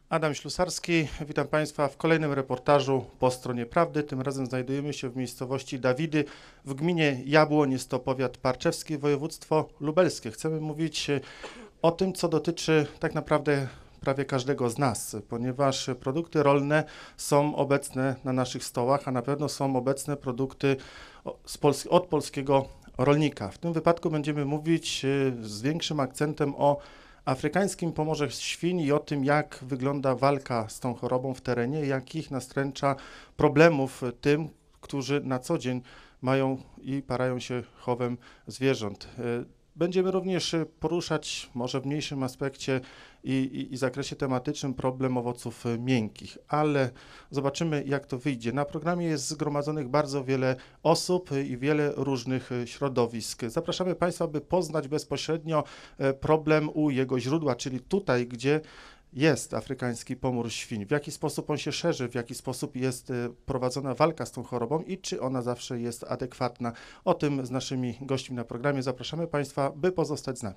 Adam Ślusarski, witam Państwa w kolejnym reportażu po stronie prawdy. Tym razem znajdujemy się w miejscowości Dawidy w gminie Jabłoń, jest to powiat parczewski, województwo lubelskie. Chcemy mówić o tym, co dotyczy tak naprawdę prawie każdego z nas, ponieważ produkty rolne są obecne na naszych stołach, a na pewno są obecne produkty od polskiego rolnika. W tym wypadku będziemy mówić z większym akcentem o afrykańskim pomorze świń i o tym, jak wygląda walka z tą chorobą w terenie, jakich nastręcza problemów tym, którzy na co dzień mają i parają się chowem zwierząt. Będziemy również poruszać może w mniejszym aspekcie i zakresie tematycznym problem owoców miękkich, ale zobaczymy, jak to wyjdzie. Na programie jest zgromadzonych bardzo wiele osób i wiele różnych środowisk. Zapraszamy Państwa, by poznać bezpośrednio problem u jego źródła, czyli tutaj, gdzie jest afrykański pomór świń, w jaki sposób on się szerzy, w jaki sposób jest prowadzona walka z tą chorobą i czy ona zawsze jest adekwatna. O tym z naszymi gośćmi na programie. Zapraszamy Państwa, by pozostać z nami.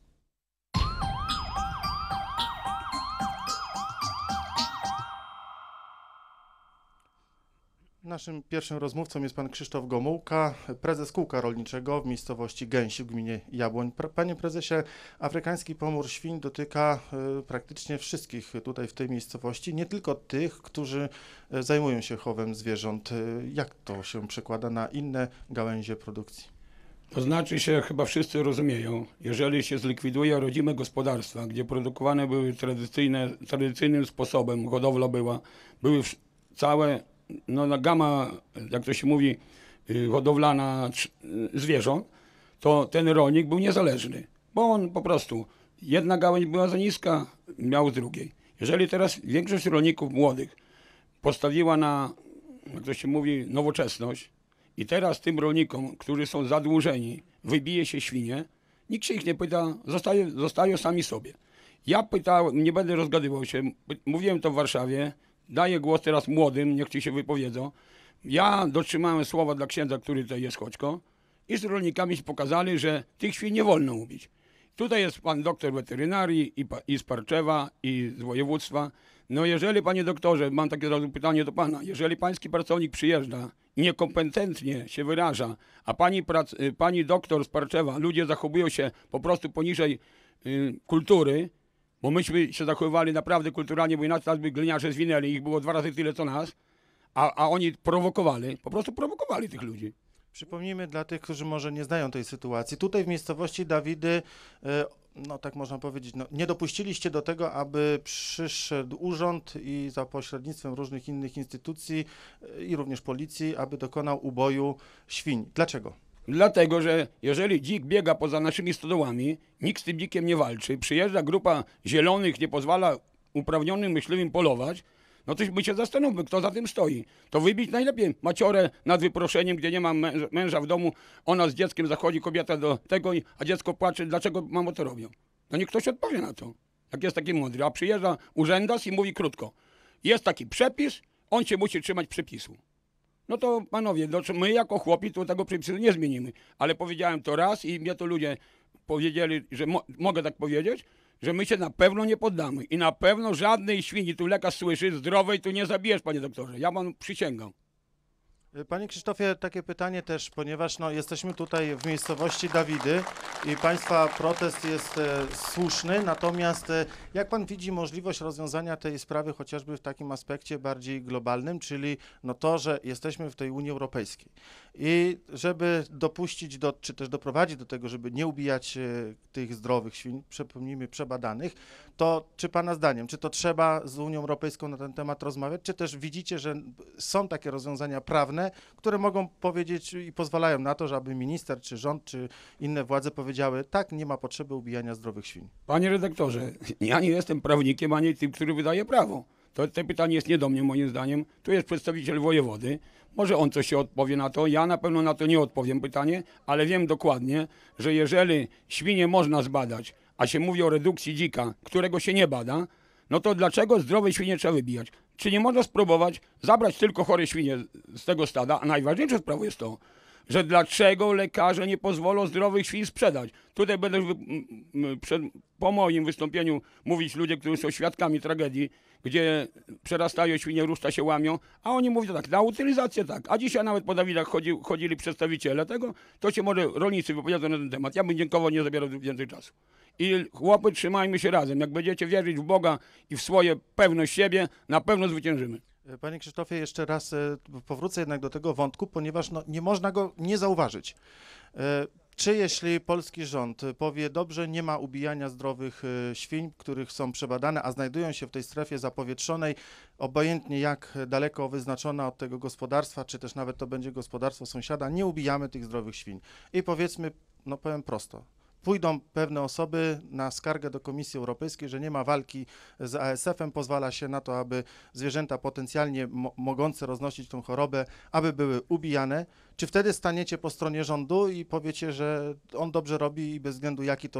Naszym pierwszym rozmówcą jest pan Krzysztof Gomułka, prezes kółka rolniczego w miejscowości Gęsi w gminie Jabłoń. Panie prezesie, afrykański pomór świń dotyka praktycznie wszystkich tutaj w tej miejscowości, nie tylko tych, którzy zajmują się chowem zwierząt. Jak to się przekłada na inne gałęzie produkcji? To znaczy się, chyba wszyscy rozumieją, jeżeli się zlikwiduje rodzime gospodarstwa, gdzie produkowane były tradycyjnym sposobem, hodowla były całe gama, jak to się mówi, hodowlana zwierząt, to ten rolnik był niezależny, bo on po prostu, jedna gałęź była za niska, miał z drugiej. Jeżeli teraz większość rolników młodych postawiła na, jak to się mówi, nowoczesność i teraz tym rolnikom, którzy są zadłużeni, wybije się świnie, nikt się ich nie pyta, zostają sami sobie. Ja pytałem, nie będę rozgadywał się, mówiłem to w Warszawie, daję głos teraz młodym, niech ci się wypowiedzą. Ja dotrzymałem słowa dla księdza, który tutaj jest Choćko, i z rolnikami pokazali, że tych świń nie wolno ubić. Tutaj jest pan doktor weterynarii i z Parczewa, i z województwa. No jeżeli, panie doktorze, mam takie pytanie do pana, jeżeli pański pracownik przyjeżdża i niekompetentnie się wyraża, a pani doktor z Parczewa, ludzie zachowują się po prostu poniżej kultury, bo myśmy się zachowywali naprawdę kulturalnie, bo inaczej nas by gliniarze zwinęli, ich było 2 razy tyle co nas, a oni po prostu prowokowali tych ludzi. Przypomnijmy dla tych, którzy może nie znają tej sytuacji. Tutaj w miejscowości Dawidy, no tak można powiedzieć, nie dopuściliście do tego, aby przyszedł urząd i za pośrednictwem różnych innych instytucji i również policji, aby dokonał uboju świń. Dlaczego? Dlatego, że jeżeli dzik biega poza naszymi stodołami, nikt z tym dzikiem nie walczy, przyjeżdża grupa zielonych, nie pozwala uprawnionym myśliwym polować, no to my się zastanówmy, kto za tym stoi. To wybić najlepiej maciorę nad wyproszeniem, gdzie nie ma męża w domu, ona z dzieckiem zachodzi, kobieta do tego, a dziecko płacze, dlaczego mamo to robią? No niech ktoś odpowie na to, jak jest taki mądry. A przyjeżdża urzędas i mówi krótko, jest taki przepis, on się musi trzymać przepisu. No to panowie, my jako chłopi to tego przepisu nie zmienimy, ale powiedziałem to raz i mnie to ludzie powiedzieli, że mogę tak powiedzieć, że my się na pewno nie poddamy i na pewno żadnej świni, tu lekarz słyszy, zdrowej tu nie zabijesz, panie doktorze, ja panu przysięgam. Panie Krzysztofie, takie pytanie też, ponieważ jesteśmy tutaj w miejscowości Dawidy i Państwa protest jest słuszny, natomiast jak Pan widzi możliwość rozwiązania tej sprawy chociażby w takim aspekcie bardziej globalnym, czyli to, że jesteśmy w tej Unii Europejskiej i żeby dopuścić czy też doprowadzić do tego, żeby nie ubijać tych zdrowych świń, przypomnijmy, przebadanych, to czy Pana zdaniem, czy to trzeba z Unią Europejską na ten temat rozmawiać, czy też widzicie, że są takie rozwiązania prawne, które mogą powiedzieć i pozwalają na to, żeby minister, czy rząd, czy inne władze powiedziały, tak, nie ma potrzeby ubijania zdrowych świń. Panie redaktorze, ja nie jestem prawnikiem, ani tym, który wydaje prawo. To pytanie jest nie do mnie, moim zdaniem. Tu jest przedstawiciel wojewody. Może on coś się odpowie na to. Ja na pewno na to nie odpowiem pytanie, ale wiem dokładnie, że jeżeli świnie można zbadać, a się mówi o redukcji dzika, którego się nie bada, no to dlaczego zdrowe świnie trzeba wybijać? Czy nie można spróbować zabrać tylko chore świnie z tego stada? A najważniejsze sprawa jest to, że dlaczego lekarze nie pozwolą zdrowych świń sprzedać. Tutaj będę po moim wystąpieniu mówić ludzie, którzy są świadkami tragedii, gdzie przerastają świnie, ruszta się łamią, a oni mówią tak, na utylizację tak. A dzisiaj nawet po Dawidach chodzili przedstawiciele tego, to się może rolnicy wypowiedzą na ten temat. Ja bym dziękował, nie zabierał więcej czasu. I chłopy, trzymajmy się razem. Jak będziecie wierzyć w Boga i w swoje pewność siebie, na pewno zwyciężymy. Panie Krzysztofie, jeszcze raz powrócę jednak do tego wątku, ponieważ no, nie można go nie zauważyć. Czy jeśli polski rząd powie, dobrze, nie ma ubijania zdrowych świń, których są przebadane, a znajdują się w tej strefie zapowietrzonej, obojętnie jak daleko wyznaczona od tego gospodarstwa, czy też nawet to będzie gospodarstwo sąsiada, nie ubijamy tych zdrowych świń. I powiedzmy, no powiem prosto, pójdą pewne osoby na skargę do Komisji Europejskiej, że nie ma walki z ASF-em, pozwala się na to, aby zwierzęta potencjalnie mogące roznosić tą chorobę, aby były ubijane. Czy wtedy staniecie po stronie rządu i powiecie, że on dobrze robi i bez względu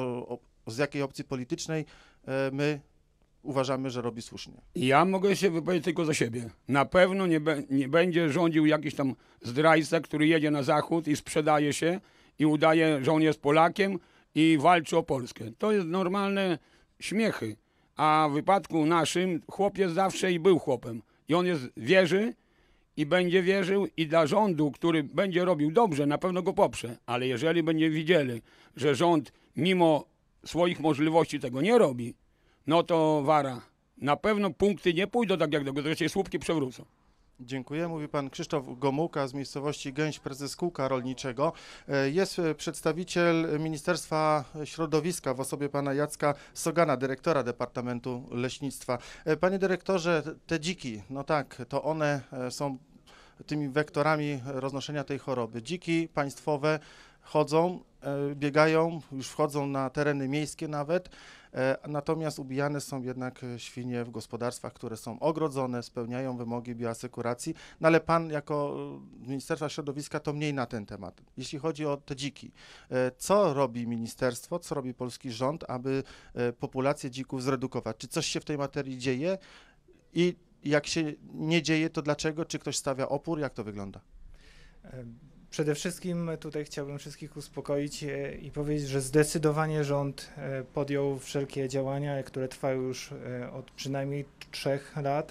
z jakiej opcji politycznej my uważamy, że robi słusznie? Ja mogę się wypowiedzieć tylko za siebie. Na pewno nie będzie rządził jakiś tam zdrajca, który jedzie na zachód i sprzedaje się i udaje, że on jest Polakiem i walczy o Polskę. To jest normalne śmiechy. A w wypadku naszym chłop jest zawsze i był chłopem. I on wierzy i będzie wierzył i dla rządu, który będzie robił dobrze, na pewno go poprze. Ale jeżeli będziemy widzieli, że rząd mimo swoich możliwości tego nie robi, no to wara. Na pewno punkty nie pójdą tak jak do tego, się słupki przewrócą. Dziękuję. Mówi pan Krzysztof Gomułka z miejscowości Gęś, prezes kółka rolniczego. Jest przedstawiciel Ministerstwa Środowiska w osobie pana Jacka Sogana, dyrektora Departamentu Leśnictwa. Panie dyrektorze, te dziki, no tak, to one są tymi wektorami roznoszenia tej choroby. Dziki państwowe chodzą, biegają, już wchodzą na tereny miejskie nawet, natomiast ubijane są jednak świnie w gospodarstwach, które są ogrodzone, spełniają wymogi bioasekuracji, no ale pan jako Ministerstwa Środowiska to mniej na ten temat. Jeśli chodzi o te dziki, co robi ministerstwo, co robi polski rząd, aby populację dzików zredukować? Czy coś się w tej materii dzieje i jak się nie dzieje, to dlaczego? Czy ktoś stawia opór? Jak to wygląda? Przede wszystkim tutaj chciałbym wszystkich uspokoić i powiedzieć, że zdecydowanie rząd podjął wszelkie działania, które trwają już od przynajmniej 3 lat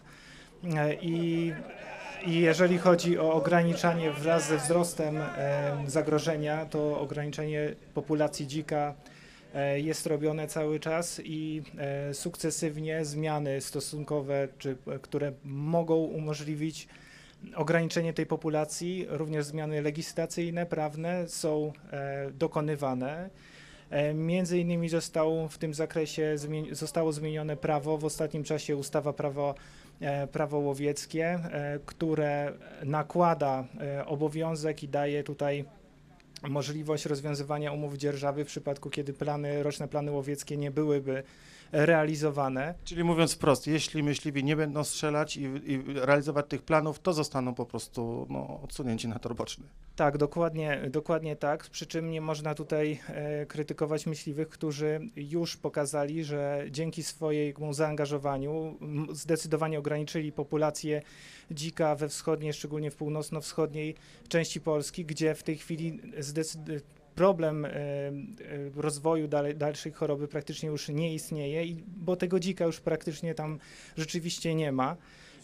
i jeżeli chodzi o ograniczanie wraz ze wzrostem zagrożenia, to ograniczenie populacji dzika jest robione cały czas i sukcesywnie zmiany stosunkowe, które mogą umożliwić ograniczenie tej populacji, również zmiany legislacyjne, prawne są dokonywane. Między innymi w tym zakresie zostało zmienione prawo, w ostatnim czasie ustawa prawo łowieckie, które nakłada obowiązek i daje tutaj możliwość rozwiązywania umów dzierżawy w przypadku, kiedy roczne plany łowieckie nie byłyby realizowane. Czyli mówiąc wprost, jeśli myśliwi nie będą strzelać i realizować tych planów, to zostaną po prostu odsunięci na tor boczny. Tak, dokładnie tak, przy czym nie można tutaj krytykować myśliwych, którzy już pokazali, że dzięki swojemu zaangażowaniu zdecydowanie ograniczyli populację dzika we wschodniej, szczególnie w północno-wschodniej części Polski, gdzie w tej chwili problem rozwoju dalszej choroby praktycznie już nie istnieje, bo tego dzika już praktycznie tam rzeczywiście nie ma.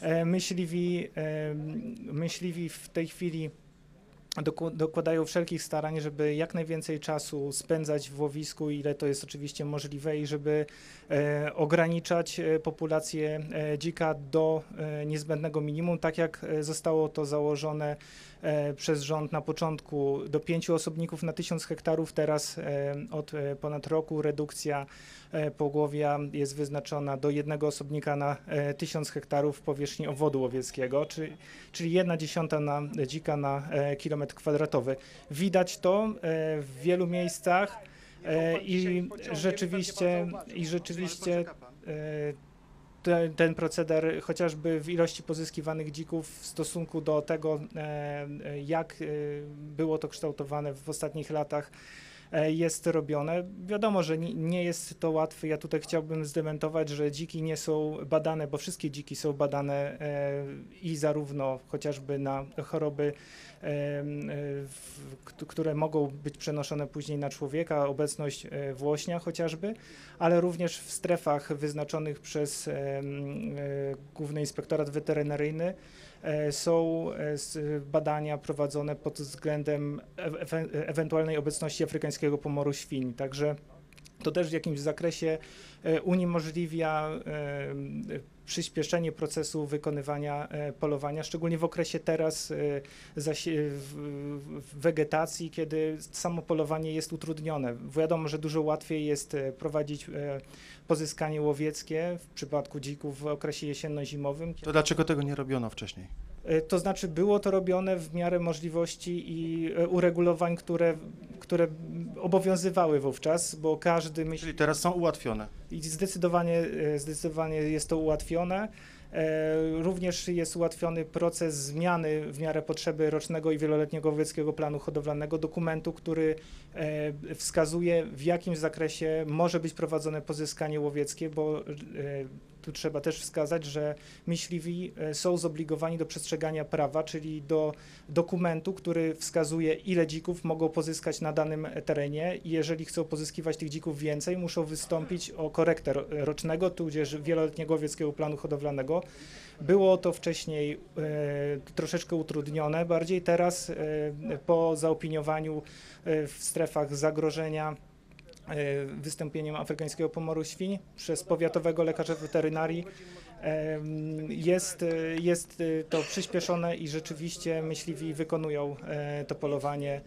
Myśliwi w tej chwili dokładają wszelkich starań, żeby jak najwięcej czasu spędzać w łowisku, ile to jest oczywiście możliwe i żeby ograniczać populację dzika do niezbędnego minimum, tak jak zostało to założone przez rząd na początku do 5 osobników na 1000 hektarów, teraz od ponad roku redukcja pogłowia jest wyznaczona do 1 osobnika na 1000 hektarów powierzchni obwodu łowieckiego, czyli 1/10 dzika na kilometr kwadratowy. Widać to w wielu miejscach i rzeczywiście ten proceder, chociażby w ilości pozyskiwanych dzików w stosunku do tego, jak było to kształtowane w ostatnich latach, jest robione. Wiadomo, że nie jest to łatwe. Ja tutaj chciałbym zdementować, że dziki nie są badane, bo wszystkie dziki są badane i zarówno chociażby na choroby, które mogą być przenoszone później na człowieka, obecność włośnia chociażby, ale również w strefach wyznaczonych przez Główny Inspektorat Weterynaryjny są badania prowadzone pod względem ewentualnej obecności afrykańskiego pomoru świń. Także to też w jakimś zakresie uniemożliwia przyspieszenie procesu wykonywania polowania, szczególnie w okresie teraz wegetacji, kiedy samo polowanie jest utrudnione. Wiadomo, że dużo łatwiej jest prowadzić pozyskanie łowieckie w przypadku dzików w okresie jesienno-zimowym. To dlaczego tego nie robiono wcześniej? To znaczy było to robione w miarę możliwości i uregulowań, które obowiązywały wówczas, bo każdy myśli... Czyli teraz są ułatwione. I zdecydowanie jest to ułatwione. Również jest ułatwiony proces zmiany w miarę potrzeby rocznego i wieloletniego łowieckiego planu hodowlanego, dokumentu, który wskazuje, w jakim zakresie może być prowadzone pozyskanie łowieckie, bo tu trzeba też wskazać, że myśliwi są zobligowani do przestrzegania prawa, czyli do dokumentu, który wskazuje, ile dzików mogą pozyskać na danym terenie i jeżeli chcą pozyskiwać tych dzików więcej, muszą wystąpić o korektę rocznego, tudzież wieloletniego łowieckiego planu hodowlanego. Było to wcześniej troszeczkę utrudnione, bardziej teraz po zaopiniowaniu w strefach zagrożenia wystąpieniem afrykańskiego pomoru świń przez powiatowego lekarza weterynarii jest to przyspieszone i rzeczywiście myśliwi wykonują to polowanie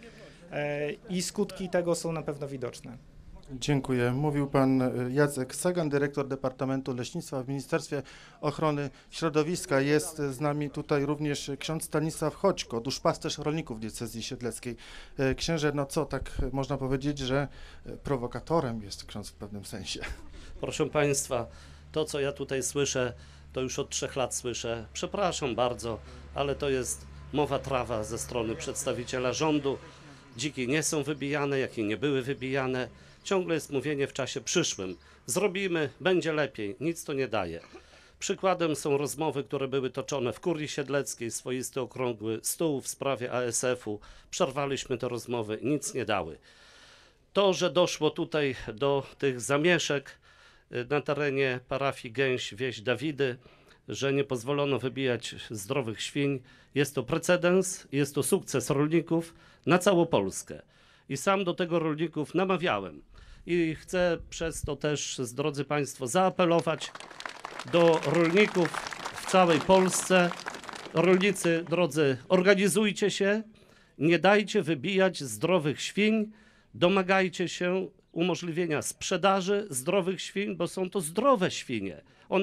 i skutki tego są na pewno widoczne. Dziękuję. Mówił pan Jacek Sagan, dyrektor Departamentu Leśnictwa w Ministerstwie Ochrony Środowiska. Jest z nami tutaj również ksiądz Stanisław Choćko, duszpasterz rolników diecezji siedleckiej. Księże, no co, tak można powiedzieć, że prowokatorem jest ksiądz w pewnym sensie. Proszę Państwa, to co ja tutaj słyszę, to już od 3 lat słyszę. Przepraszam bardzo, ale to jest mowa trawa ze strony przedstawiciela rządu. Dziki nie są wybijane, jak i nie były wybijane. Ciągle jest mówienie w czasie przyszłym. Zrobimy, będzie lepiej, nic to nie daje. Przykładem są rozmowy, które były toczone w Kurii Siedleckiej, swoisty okrągły stół w sprawie ASF-u. Przerwaliśmy te rozmowy, nic nie dały. To, że doszło tutaj do tych zamieszek na terenie parafii Gęś, wieś Dawidy, że nie pozwolono wybijać zdrowych świń, jest to precedens, jest to sukces rolników na całą Polskę. I sam do tego rolników namawiałem. I chcę przez to też, drodzy Państwo, zaapelować do rolników w całej Polsce. Rolnicy, drodzy, organizujcie się, nie dajcie wybijać zdrowych świń, domagajcie się umożliwienia sprzedaży zdrowych świń, bo są to zdrowe świnie.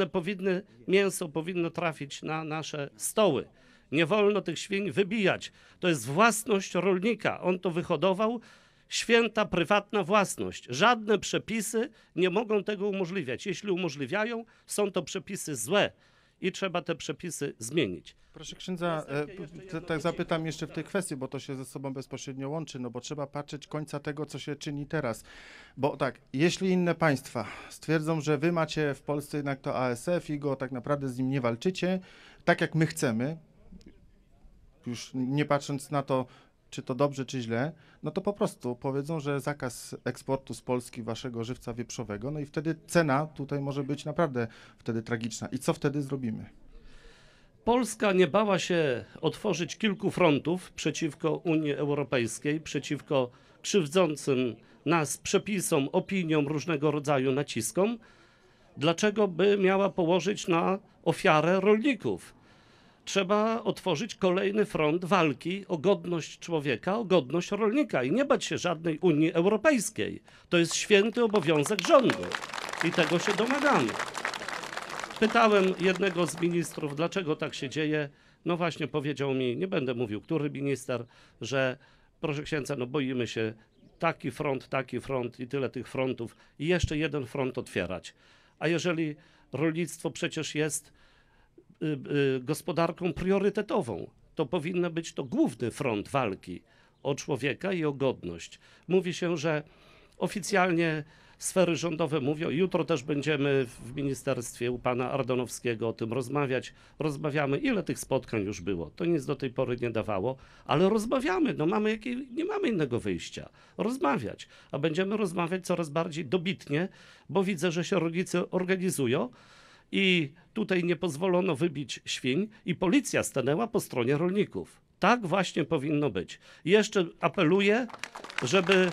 Mięso powinno trafić na nasze stoły. Nie wolno tych świń wybijać. To jest własność rolnika. On to wyhodował. Święta, prywatna własność. Żadne przepisy nie mogą tego umożliwiać. Jeśli umożliwiają, są to przepisy złe i trzeba te przepisy zmienić. Proszę księdza, tak zapytam jeszcze w tej kwestii, bo to się ze sobą bezpośrednio łączy, no bo trzeba patrzeć końca tego, co się czyni teraz. Bo tak, jeśli inne państwa stwierdzą, że wy macie w Polsce jednak to ASF i go tak naprawdę z nim nie walczycie, tak jak my chcemy, już nie patrząc na to, czy to dobrze, czy źle, no to po prostu powiedzą, że zakaz eksportu z Polski waszego żywca wieprzowego, no i wtedy cena tutaj może być naprawdę wtedy tragiczna. I co wtedy zrobimy? Polska nie bała się otworzyć kilku frontów przeciwko Unii Europejskiej, przeciwko krzywdzącym nas przepisom, opiniom, różnego rodzaju naciskom. Dlaczego by miała położyć na ofiarę rolników? Trzeba otworzyć kolejny front walki o godność człowieka, o godność rolnika i nie bać się żadnej Unii Europejskiej. To jest święty obowiązek rządu i tego się domagamy. Pytałem jednego z ministrów, dlaczego tak się dzieje. No właśnie powiedział mi, nie będę mówił, który minister, że proszę księdza, no boimy się taki front i tyle tych frontów i jeszcze jeden front otwierać. A jeżeli rolnictwo przecież jest gospodarką priorytetową, to powinno być to główny front walki o człowieka i o godność. Mówi się, że oficjalnie sfery rządowe mówią, jutro też będziemy w ministerstwie u pana Ardanowskiego o tym rozmawiać. Rozmawiamy, ile tych spotkań już było. To nic do tej pory nie dawało, ale rozmawiamy. No nie mamy innego wyjścia. Rozmawiać. A będziemy rozmawiać coraz bardziej dobitnie, bo widzę, że się rolnicy organizują i tutaj nie pozwolono wybić świń i policja stanęła po stronie rolników. Tak właśnie powinno być. I jeszcze apeluję, żeby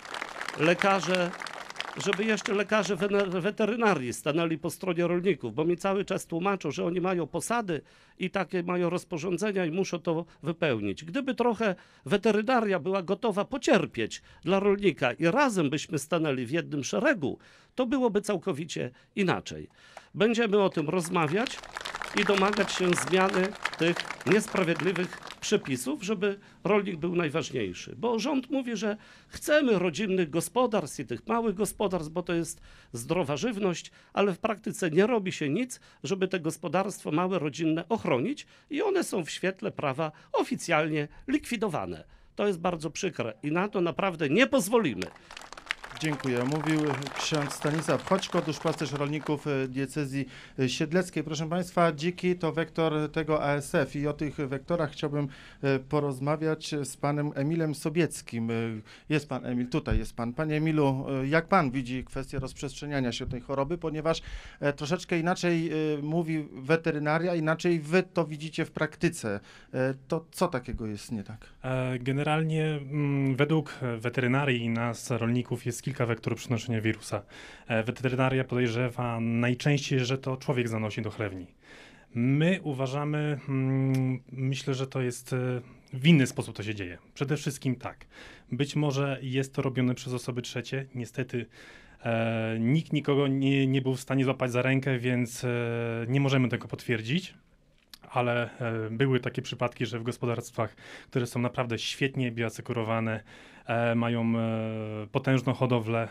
lekarze weterynarii stanęli po stronie rolników, bo mi cały czas tłumaczą, że oni mają posady i takie mają rozporządzenia i muszą to wypełnić. Gdyby trochę weterynaria była gotowa pocierpieć dla rolnika i razem byśmy stanęli w jednym szeregu, to byłoby całkowicie inaczej. Będziemy o tym rozmawiać i domagać się zmiany tych niesprawiedliwych przepisów, żeby rolnik był najważniejszy. Bo rząd mówi, że chcemy rodzinnych gospodarstw i tych małych gospodarstw, bo to jest zdrowa żywność, ale w praktyce nie robi się nic, żeby te gospodarstwa małe, rodzinne ochronić i one są w świetle prawa oficjalnie likwidowane. To jest bardzo przykre i na to naprawdę nie pozwolimy. Dziękuję. Mówił ksiądz Stanisław Choćko, duszpasterz rolników diecezji siedleckiej. Proszę Państwa, dziki to wektor tego ASF i o tych wektorach chciałbym porozmawiać z panem Emilem Sobieckim. Jest pan Emil, tutaj jest pan. Panie Emilu, jak pan widzi kwestię rozprzestrzeniania się tej choroby, ponieważ troszeczkę inaczej mówi weterynaria, inaczej wy to widzicie w praktyce. To co takiego jest nie tak? Generalnie według weterynarii i nas, rolników, jest kilka wektorów przenoszenia wirusa. Weterynaria podejrzewa najczęściej, że to człowiek zanosi do chlewni. My uważamy, myślę, że to jest w inny sposób to się dzieje. Przede wszystkim tak, być może jest to robione przez osoby trzecie. Niestety nikt nikogo nie był w stanie złapać za rękę, więc nie możemy tego potwierdzić. Ale były takie przypadki, że w gospodarstwach, które są naprawdę świetnie bioasekurowane, mają potężną hodowlę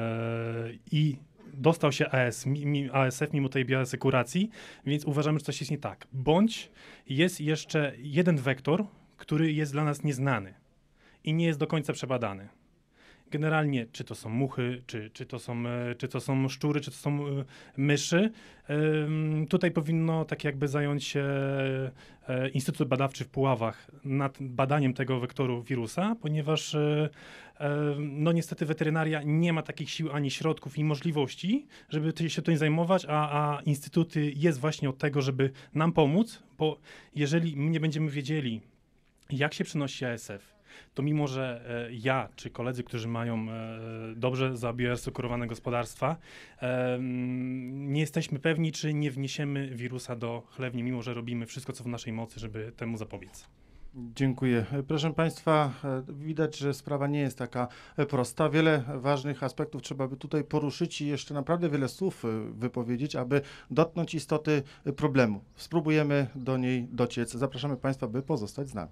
i dostał się ASF mimo tej bioasekuracji, więc uważamy, że coś jest nie tak. Bądź jest jeszcze jeden wektor, który jest dla nas nieznany i nie jest do końca przebadany. Generalnie, czy to są muchy, czy to są szczury, czy to są myszy. Tutaj powinno tak jakby zająć się Instytut Badawczy w Puławach nad badaniem tego wektoru wirusa, ponieważ no niestety weterynaria nie ma takich sił ani środków i możliwości, żeby się tym zajmować, a instytuty jest właśnie od tego, żeby nam pomóc, bo jeżeli my nie będziemy wiedzieli, jak się przenosi ASF, to mimo, że ja czy koledzy, którzy mają dobrze zabioasekurowane gospodarstwa, nie jesteśmy pewni, czy nie wniesiemy wirusa do chlewni, mimo że robimy wszystko, co w naszej mocy, żeby temu zapobiec. Dziękuję. Proszę Państwa, widać, że sprawa nie jest taka prosta. Wiele ważnych aspektów trzeba by tutaj poruszyć i jeszcze naprawdę wiele słów wypowiedzieć, aby dotknąć istoty problemu. Spróbujemy do niej dociec. Zapraszamy Państwa, by pozostać z nami.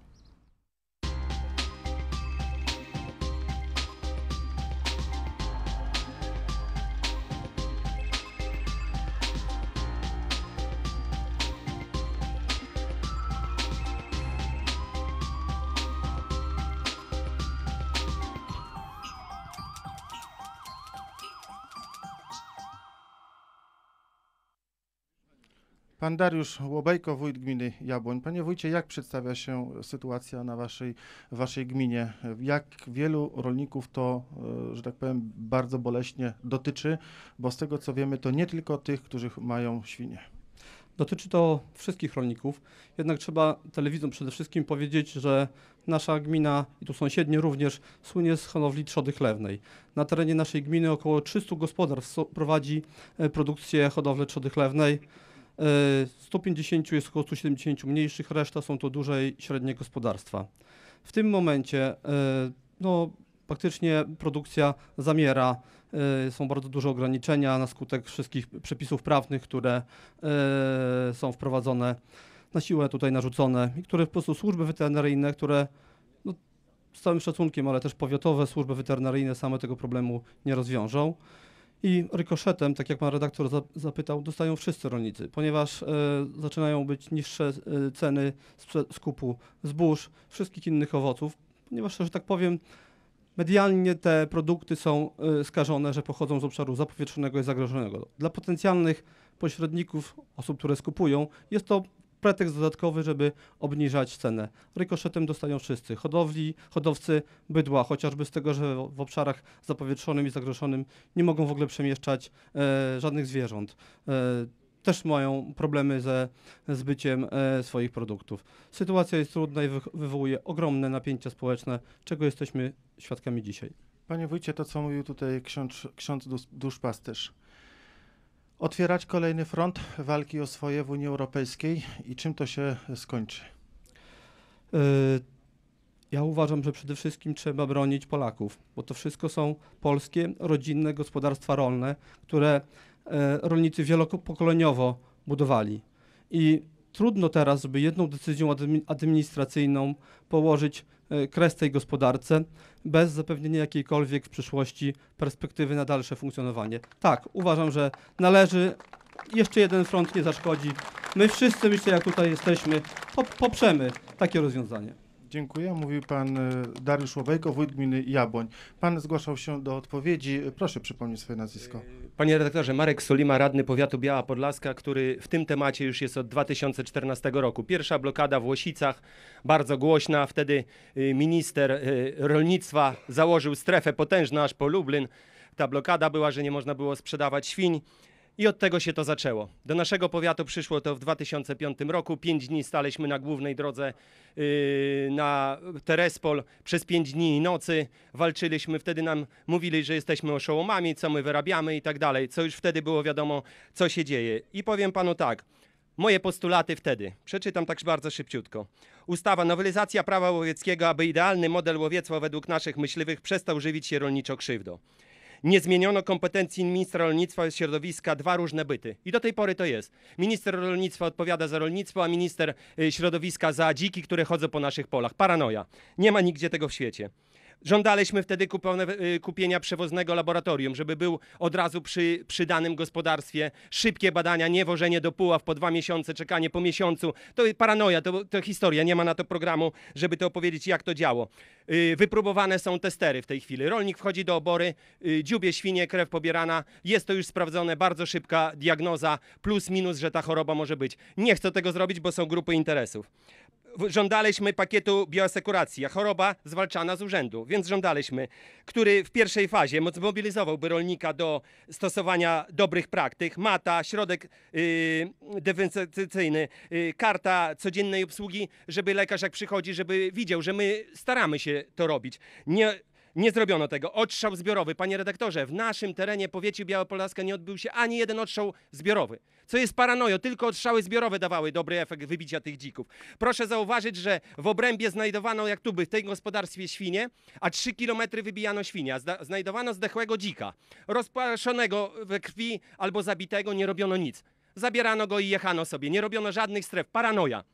Pan Dariusz Łobejko, wójt gminy Jabłoń. Panie wójcie, jak przedstawia się sytuacja na waszej gminie? Jak wielu rolników to, że tak powiem, bardzo boleśnie dotyczy? Bo z tego co wiemy, to nie tylko tych, którzy mają świnie. Dotyczy to wszystkich rolników, jednak trzeba telewidzom przede wszystkim powiedzieć, że nasza gmina i tu sąsiednie również słynie z hodowli trzody chlewnej. Na terenie naszej gminy około 300 gospodarstw prowadzi produkcję hodowli trzody chlewnej. 150 jest około 170 mniejszych, reszta są to duże i średnie gospodarstwa. W tym momencie no, faktycznie produkcja zamiera, są bardzo duże ograniczenia na skutek wszystkich przepisów prawnych, które są wprowadzone na siłę tutaj narzucone i które po prostu służby weterynaryjne, które no, z całym szacunkiem, ale też powiatowe służby weterynaryjne same tego problemu nie rozwiążą. I rykoszetem, tak jak pan redaktor zapytał, dostają wszyscy rolnicy, ponieważ zaczynają być niższe ceny skupu zbóż, wszystkich innych owoców, ponieważ, że tak powiem, medialnie te produkty są skażone, że pochodzą z obszaru zapowietrzonego i zagrożonego. Dla potencjalnych pośredników, osób, które skupują, jest to pretekst dodatkowy, żeby obniżać cenę. Rykoszetem dostają wszyscy, hodowcy bydła, chociażby z tego, że w obszarach zapowietrzonym i zagrożonym nie mogą w ogóle przemieszczać żadnych zwierząt. Też mają problemy ze zbyciem swoich produktów. Sytuacja jest trudna i wywołuje ogromne napięcia społeczne, czego jesteśmy świadkami dzisiaj. Panie wójcie, to co mówił tutaj ksiądz duszpasterz. Otwierać kolejny front walki o swoje w Unii Europejskiej i czym to się skończy? Ja uważam, że przede wszystkim trzeba bronić Polaków, bo to wszystko są polskie, rodzinne gospodarstwa rolne, które rolnicy wielopokoleniowo budowali. I trudno teraz, żeby jedną decyzją administracyjną położyć kres tej gospodarce bez zapewnienia jakiejkolwiek w przyszłości perspektywy na dalsze funkcjonowanie. Tak, uważam, że należy, jeszcze jeden front nie zaszkodzi. My wszyscy, myślę, jak tutaj jesteśmy, poprzemy takie rozwiązanie. Dziękuję. Mówił pan Dariusz Łobejko, wójt gminy Jabłoń. Pan zgłaszał się do odpowiedzi. Proszę przypomnieć swoje nazwisko. Panie redaktorze, Marek Sulima, radny powiatu Biała Podlaska, który w tym temacie już jest od 2014 roku. Pierwsza blokada w Łosicach, bardzo głośna. Wtedy minister rolnictwa założył strefę potężną aż po Lublin. Ta blokada była, że nie można było sprzedawać świń. I od tego się to zaczęło. Do naszego powiatu przyszło to w 2005 roku. 5 dni staliśmy na głównej drodze na Terespol. Przez 5 dni i nocy walczyliśmy. Wtedy nam mówili, że jesteśmy oszołomami, co my wyrabiamy i tak dalej. Co już wtedy było wiadomo, co się dzieje. I powiem panu tak. Moje postulaty wtedy. Przeczytam tak bardzo szybciutko. Ustawa, nowelizacja prawa łowieckiego, aby idealny model łowiectwa według naszych myśliwych przestał żywić się rolniczo krzywdą. Nie zmieniono kompetencji ministra rolnictwa i środowiska, 2 różne byty. I do tej pory to jest. Minister rolnictwa odpowiada za rolnictwo, a minister środowiska za dziki, które chodzą po naszych polach. Paranoja. Nie ma nigdzie tego w świecie. Żądaliśmy wtedy kupienia przewoznego laboratorium, żeby był od razu przy danym gospodarstwie. Szybkie badania, nie wożenie do Puław po 2 miesiące, czekanie po miesiącu. To jest paranoja, to historia. Nie ma na to programu, żeby to opowiedzieć, jak to działo. Wypróbowane są testery w tej chwili. Rolnik wchodzi do obory, dziubie świnie, krew pobierana. Jest to już sprawdzone, bardzo szybka diagnoza, plus minus, że ta choroba może być. Nie chcę tego zrobić, bo są grupy interesów. Żądaliśmy pakietu bioasekuracji, a choroba zwalczana z urzędu, więc żądaliśmy, który w pierwszej fazie zmobilizowałby rolnika do stosowania dobrych praktyk, mata, środek dezynfekcyjny, karta codziennej obsługi, żeby lekarz jak przychodzi, żeby widział, że my staramy się to robić. Nie zrobiono tego. Odstrzał zbiorowy. Panie redaktorze, w naszym terenie powiecie Biała Podlaska nie odbył się ani jeden odstrzał zbiorowy. Co jest paranoją, tylko odstrzały zbiorowe dawały dobry efekt wybicia tych dzików. Proszę zauważyć, że w obrębie znajdowano, jak tu by, w tej gospodarstwie świnie, a 3 kilometry wybijano świnia. Znajdowano zdechłego dzika. Rozpraszonego we krwi albo zabitego, nie robiono nic. Zabierano go i jechano sobie. Nie robiono żadnych stref. Paranoja.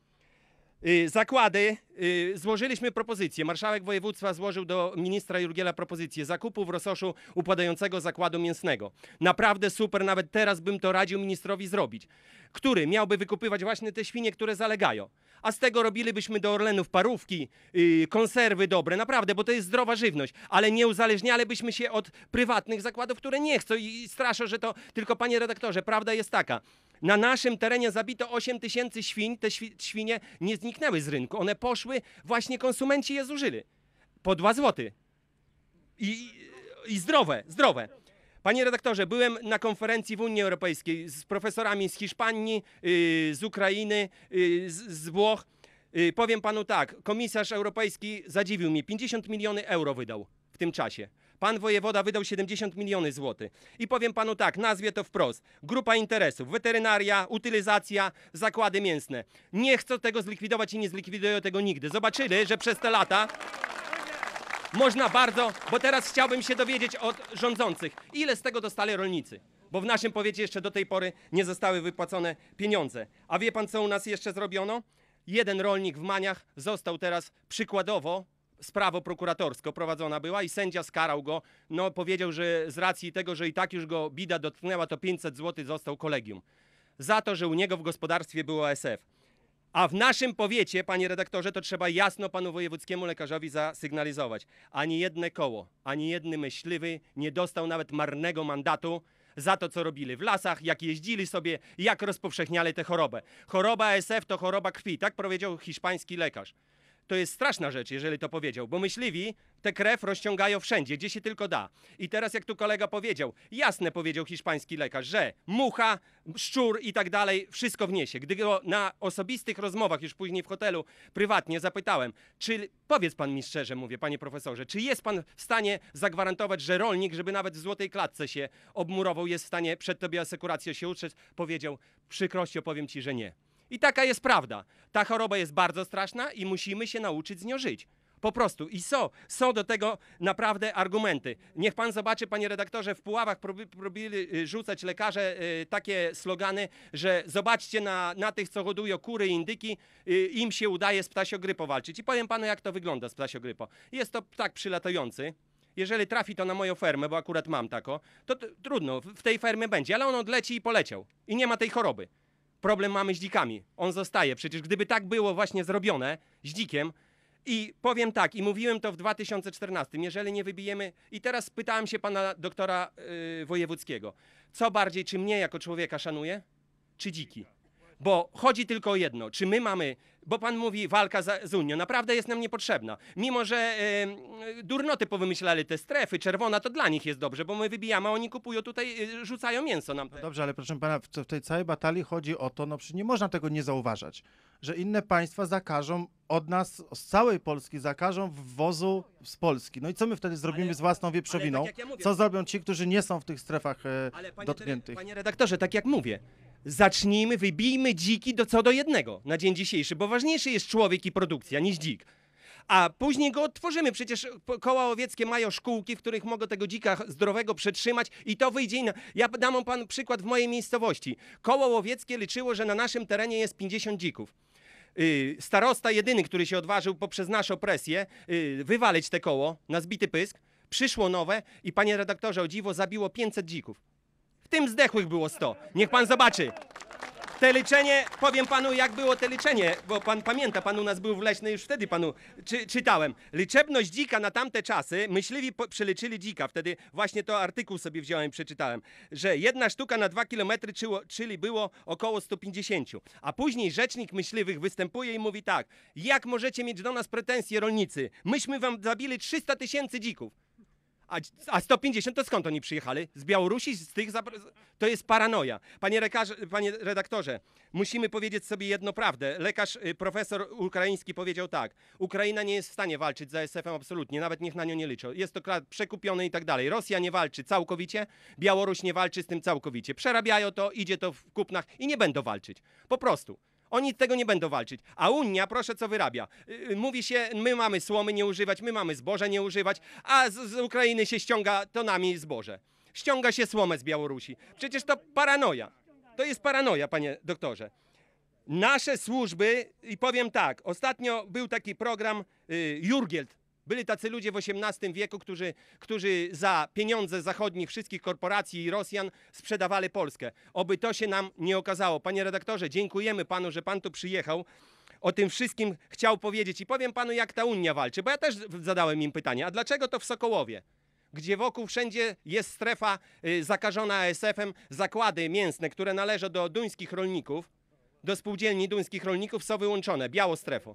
Zakłady, złożyliśmy propozycję, marszałek województwa złożył do ministra Jurgiela propozycję zakupu w Rososzu upadającego zakładu mięsnego. Naprawdę super, nawet teraz bym to radził ministrowi zrobić, który miałby wykupywać właśnie te świnie, które zalegają. A z tego robilibyśmy do Orlenów parówki, konserwy dobre, naprawdę, bo to jest zdrowa żywność, ale nie uzależnialibyśmy się od prywatnych zakładów, które nie chcą i straszą, że to... Tylko panie redaktorze, prawda jest taka. Na naszym terenie zabito 8 000 świń, te świnie nie zniknęły z rynku, one poszły, właśnie konsumenci je zużyli. Po 2 zł. I zdrowe. Panie redaktorze, byłem na konferencji w Unii Europejskiej z profesorami z Hiszpanii, z Ukrainy, z Włoch. Powiem panu tak, komisarz europejski zadziwił mnie, 50 milionów euro wydał w tym czasie. Pan wojewoda wydał 70 milionów złotych. I powiem panu tak, nazwie to wprost. Grupa interesów, weterynaria, utylizacja, zakłady mięsne. Nie chcą tego zlikwidować i nie zlikwidują tego nigdy. Zobaczyli, że przez te lata można bardzo, bo teraz chciałbym się dowiedzieć od rządzących, ile z tego dostali rolnicy. Bo w naszym powiecie jeszcze do tej pory nie zostały wypłacone pieniądze. A wie pan, co u nas jeszcze zrobiono? Jeden rolnik w Maniach został teraz przykładowo, sprawa prokuratorska prowadzona była i sędzia skarał go, no powiedział, że z racji tego, że i tak już go bida dotknęła, to 500 zł został kolegium. Za to, że u niego w gospodarstwie było ASF. A w naszym powiecie, panie redaktorze, to trzeba jasno panu wojewódzkiemu lekarzowi zasygnalizować. Ani jedne koło, ani jedny myśliwy nie dostał nawet marnego mandatu za to, co robili w lasach, jak jeździli sobie, jak rozpowszechniali tę chorobę. Choroba ASF to choroba krwi, tak powiedział hiszpański lekarz. To jest straszna rzecz, jeżeli to powiedział, bo myśliwi tę krew rozciągają wszędzie, gdzie się tylko da. I teraz, jak tu kolega powiedział, jasne powiedział hiszpański lekarz, że mucha, szczur i tak dalej, wszystko wniesie. Gdy go na osobistych rozmowach, już później w hotelu, prywatnie zapytałem, czy, powiedz pan mi szczerze, mówię, panie profesorze, czy jest pan w stanie zagwarantować, że rolnik, żeby nawet w złotej klatce się obmurował, jest w stanie przed tobie asekuracją się utrzeć? Powiedział, przykrością powiem ci, że nie. I taka jest prawda. Ta choroba jest bardzo straszna i musimy się nauczyć z nią żyć. Po prostu. I są do tego naprawdę argumenty. Niech pan zobaczy, panie redaktorze, w Puławach próbowali rzucać lekarze takie slogany, że zobaczcie na tych, co hodują kury i indyki, im się udaje z ptasiogrypą walczyć. I powiem panu, jak to wygląda z ptasiogrypą. Jest to ptak przylatający. Jeżeli trafi to na moją fermę, bo akurat mam taką, to trudno, w tej fermie będzie, ale on odleci i poleciał. I nie ma tej choroby. Problem mamy z dzikami. On zostaje. Przecież gdyby tak było właśnie zrobione z dzikiem, i powiem tak, i mówiłem to w 2014, jeżeli nie wybijemy... I teraz pytałem się pana doktora wojewódzkiego, co bardziej, czy mnie jako człowieka szanuje, czy dziki? Bo chodzi tylko o jedno, czy my mamy, bo pan mówi walka z Unią, naprawdę jest nam niepotrzebna. Mimo, że durnoty powymyślali te strefy, czerwona, to dla nich jest dobrze, bo my wybijamy, a oni kupują tutaj, rzucają mięso nam. No dobrze, ale proszę pana, w tej całej batalii chodzi o to, no przecież nie można tego nie zauważać, że inne państwa zakażą od nas, z całej Polski zakażą wwozu z Polski. No i co my wtedy zrobimy z własną wieprzowiną? tak jak ja mówię, Co zrobią ci, którzy nie są w tych strefach Ale dotkniętych? panie redaktorze, tak jak mówię, zacznijmy, wybijmy dziki co do jednego na dzień dzisiejszy, bo ważniejszy jest człowiek i produkcja niż dzik. A później go odtworzymy. Przecież koła łowieckie mają szkółki, w których mogą tego dzika zdrowego przetrzymać i to wyjdzie. Ja dam panu przykład w mojej miejscowości. Koło łowieckie liczyło, że na naszym terenie jest 50 dzików. Starosta jedyny, który się odważył poprzez naszą presję wywalić te koło na zbity pysk, przyszło nowe i panie redaktorze, o dziwo, zabiło 500 dzików. W tym zdechłych było 100. Niech pan zobaczy. Te liczenie, powiem panu, jak było te liczenie, bo pan pamięta, pan u nas był w Leśnej, już wtedy panu czytałem. Liczebność dzika na tamte czasy, myśliwi przeliczyli dzika, wtedy właśnie to artykuł sobie wziąłem i przeczytałem, że jedna sztuka na 2 kilometry, czyli było około 150. A później rzecznik myśliwych występuje i mówi tak, jak możecie mieć do nas pretensje rolnicy? Myśmy wam zabili 300 000 dzików. A 150 to skąd oni przyjechali? Z Białorusi? Z tych to jest paranoja. Panie redaktorze, musimy powiedzieć sobie jedno prawdę. Lekarz, profesor ukraiński powiedział tak. Ukraina nie jest w stanie walczyć z ASF-em absolutnie, nawet niech na nią nie liczą. Jest to kraj przekupiony i tak dalej. Rosja nie walczy całkowicie, Białoruś nie walczy z tym całkowicie. Przerabiają to, idzie to w kupnach i nie będą walczyć. Po prostu. Oni tego nie będą walczyć. A Unia, proszę, co wyrabia? Mówi się, my mamy słomy nie używać, my mamy zboże nie używać, a z Ukrainy się ściąga tonami zboże. Ściąga się słomę z Białorusi. Przecież to paranoja. To jest paranoja, panie doktorze. Nasze służby, i powiem tak, ostatnio był taki program Jurgielt. Byli tacy ludzie w XVIII wieku, którzy za pieniądze zachodnich wszystkich korporacji i Rosjan sprzedawali Polskę. Oby to się nam nie okazało. Panie redaktorze, dziękujemy panu, że pan tu przyjechał. O tym wszystkim chciał powiedzieć i powiem panu, jak ta Unia walczy, bo ja też zadałem im pytanie, a dlaczego to w Sokołowie? Gdzie wokół wszędzie jest strefa zakażona ASF-em, zakłady mięsne, które należą do duńskich rolników, do spółdzielni duńskich rolników są wyłączone, białą strefą.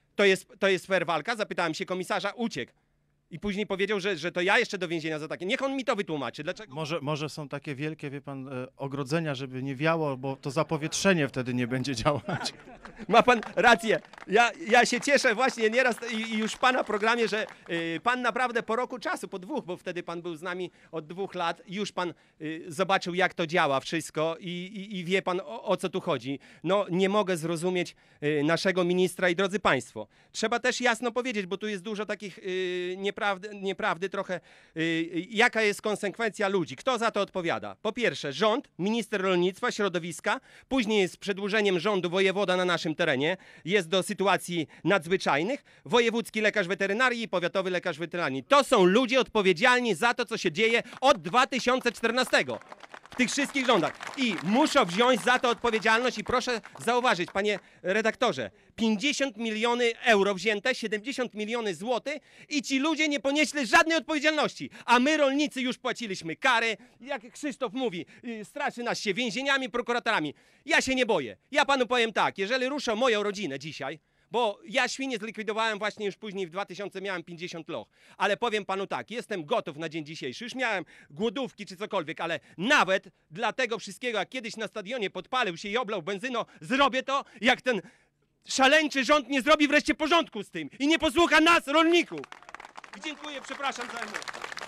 To jest fair walka? Zapytałem się komisarza, uciekł. I później powiedział, że to ja jeszcze do więzienia za takie. Niech on mi to wytłumaczy. Dlaczego? Może są takie wielkie, wie pan, ogrodzenia, żeby nie wiało, bo to zapowietrzenie wtedy nie będzie działać. Ma pan rację. Ja się cieszę właśnie nieraz i już w pana programie, że pan naprawdę po roku czasu, po 2, bo wtedy pan był z nami od 2 lat, już pan zobaczył, jak to działa wszystko i wie pan, o co tu chodzi. No nie mogę zrozumieć naszego ministra i drodzy państwo. Trzeba też jasno powiedzieć, bo tu jest dużo takich nieprawdy trochę. Jaka jest konsekwencja ludzi? Kto za to odpowiada? Po pierwsze rząd, minister rolnictwa, środowiska, później jest przedłużeniem rządu wojewoda na naszym terenie, jest do sytuacji nadzwyczajnych, wojewódzki lekarz weterynarii i powiatowy lekarz weterynarii. To są ludzie odpowiedzialni za to, co się dzieje od 2014. W tych wszystkich rządach. I muszą wziąć za to odpowiedzialność i proszę zauważyć, panie redaktorze, 50 miliony euro wzięte, 70 miliony złotych i ci ludzie nie ponieśli żadnej odpowiedzialności. A my rolnicy już płaciliśmy kary, jak Krzysztof mówi, straszy nas się więzieniami, prokuratorami. Ja się nie boję. Ja panu powiem tak, jeżeli ruszą moją rodzinę dzisiaj, bo ja świnie zlikwidowałem właśnie już później w 2000, miałem 50 loch. Ale powiem panu tak, jestem gotów na dzień dzisiejszy. Już miałem głodówki czy cokolwiek, ale nawet dla tego wszystkiego, jak kiedyś na stadionie podpalił się i oblał benzyną, zrobię to, jak ten szaleńczy rząd nie zrobi wreszcie porządku z tym i nie posłucha nas, rolników. I dziękuję, przepraszam za emocje.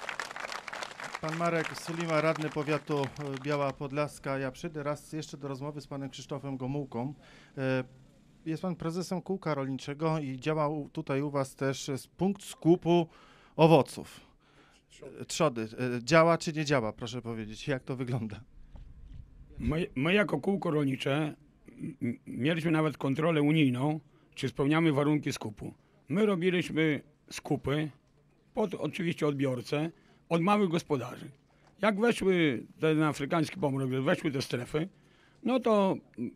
Pan Marek Sulima, radny powiatu Biała Podlaska. Ja przyjdę raz jeszcze do rozmowy z panem Krzysztofem Gomułką. Jest pan prezesem kółka rolniczego i działał tutaj u was też punkt skupu owoców. Trzody. Działa czy nie działa? Proszę powiedzieć, jak to wygląda? My jako kółko rolnicze mieliśmy nawet kontrolę unijną, czy spełniamy warunki skupu. My robiliśmy skupy pod oczywiście odbiorcę od małych gospodarzy. Jak weszły ten afrykański pomór, weszły te strefy, no to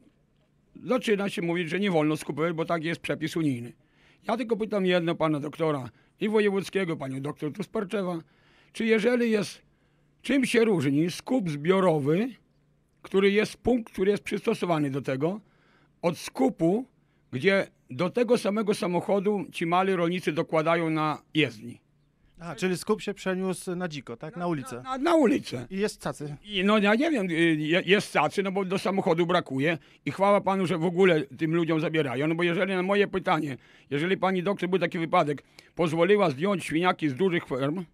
zaczyna się mówić, że nie wolno skupywać, bo tak jest przepis unijny. Ja tylko pytam jedno pana doktora i wojewódzkiego, panią doktor tu z Parczewa, czy jeżeli jest, czym się różni skup zbiorowy, który jest punkt, który jest przystosowany do tego, od skupu, gdzie do tego samego samochodu ci mali rolnicy dokładają na jezdni. A, czyli skup się przeniósł na dziko, tak? Na ulicę. Na ulicę. I jest cacy. I no ja nie wiem, jest stacy, no bo do samochodu brakuje i chwała panu, że w ogóle tym ludziom zabierają, no bo jeżeli na moje pytanie, jeżeli pani doktor, był taki wypadek, pozwoliła zdjąć świniaki z dużych ferm,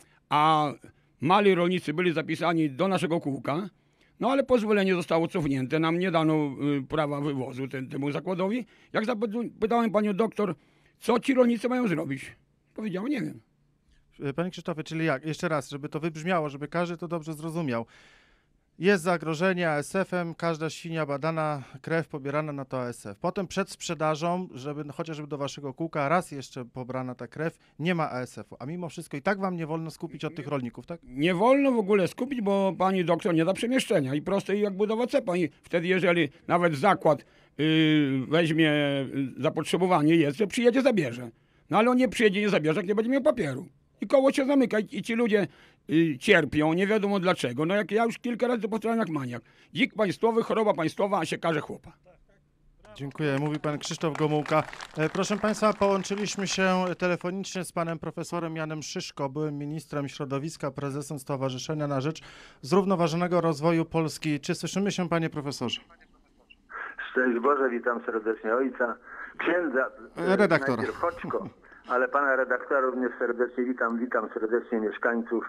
a mali rolnicy byli zapisani do naszego kółka, no ale pozwolenie zostało cofnięte, nam nie dano prawa wywozu temu zakładowi. Jak zapytałem panią doktor, co ci rolnicy mają zrobić? Powiedziała, nie wiem. Panie Krzysztofie, czyli jak? Jeszcze raz, żeby to wybrzmiało, żeby każdy to dobrze zrozumiał. Jest zagrożenie ASF-em, każda świnia badana, krew pobierana na to ASF. Potem przed sprzedażą, żeby chociażby do waszego kółka raz jeszcze pobrana ta krew, nie ma ASF-u. A mimo wszystko i tak wam nie wolno skupić od tych rolników, tak? Nie wolno w ogóle skupić, bo pani doktor nie da przemieszczenia i proste jak budowa cepa. I wtedy jeżeli nawet zakład weźmie zapotrzebowanie jest, że przyjedzie, zabierze. No ale on nie przyjedzie, nie zabierze, jak nie będzie miał papieru. I koło się zamyka i ci ludzie cierpią, nie wiadomo dlaczego. No jak ja już kilka razy powtarzam jak maniak. Dzik państwowy, choroba państwowa, a się każe chłopa. Dziękuję, mówi pan Krzysztof Gomułka. Proszę państwa, połączyliśmy się telefonicznie z panem profesorem Janem Szyszko, byłym ministrem środowiska, prezesem Stowarzyszenia na Rzecz Zrównoważonego Rozwoju Polski. Czy słyszymy się, panie profesorze? Szczęść Boże, witam serdecznie ojca, księdza, redaktora. najpierw Choćko, ale pana redaktora również serdecznie witam serdecznie mieszkańców.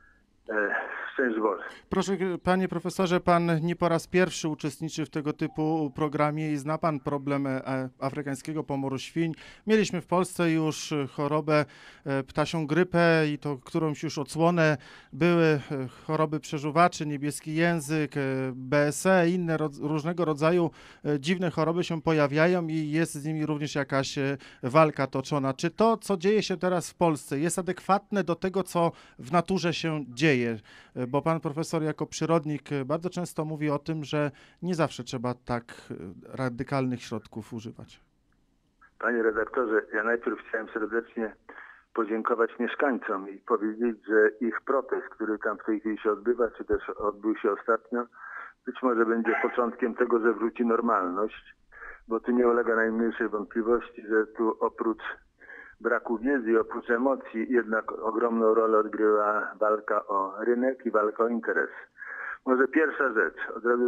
Szczęść Boże. Proszę, panie profesorze, pan nie po raz pierwszy uczestniczy w tego typu programie i zna pan problem afrykańskiego pomoru świń. Mieliśmy w Polsce już chorobę ptasią grypę i to którąś już odsłonę. Były choroby przeżuwaczy, niebieski język, BSE, inne różnego rodzaju dziwne choroby się pojawiają i jest z nimi również jakaś walka toczona. Czy to, co dzieje się teraz w Polsce, jest adekwatne do tego, co w naturze się dzieje? Bo pan profesor jako przyrodnik bardzo często mówi o tym, że nie zawsze trzeba tak radykalnych środków używać. Panie redaktorze, ja najpierw chciałem serdecznie podziękować mieszkańcom i powiedzieć, że ich protest, który tam w tej chwili się odbywa, czy też odbył się ostatnio, być może będzie początkiem tego, że wróci normalność, bo tu nie ulega najmniejszej wątpliwości, że tu oprócz braku wiedzy, oprócz emocji, jednak ogromną rolę odgrywa walka o rynek i walka o interes. Może pierwsza rzecz, od razu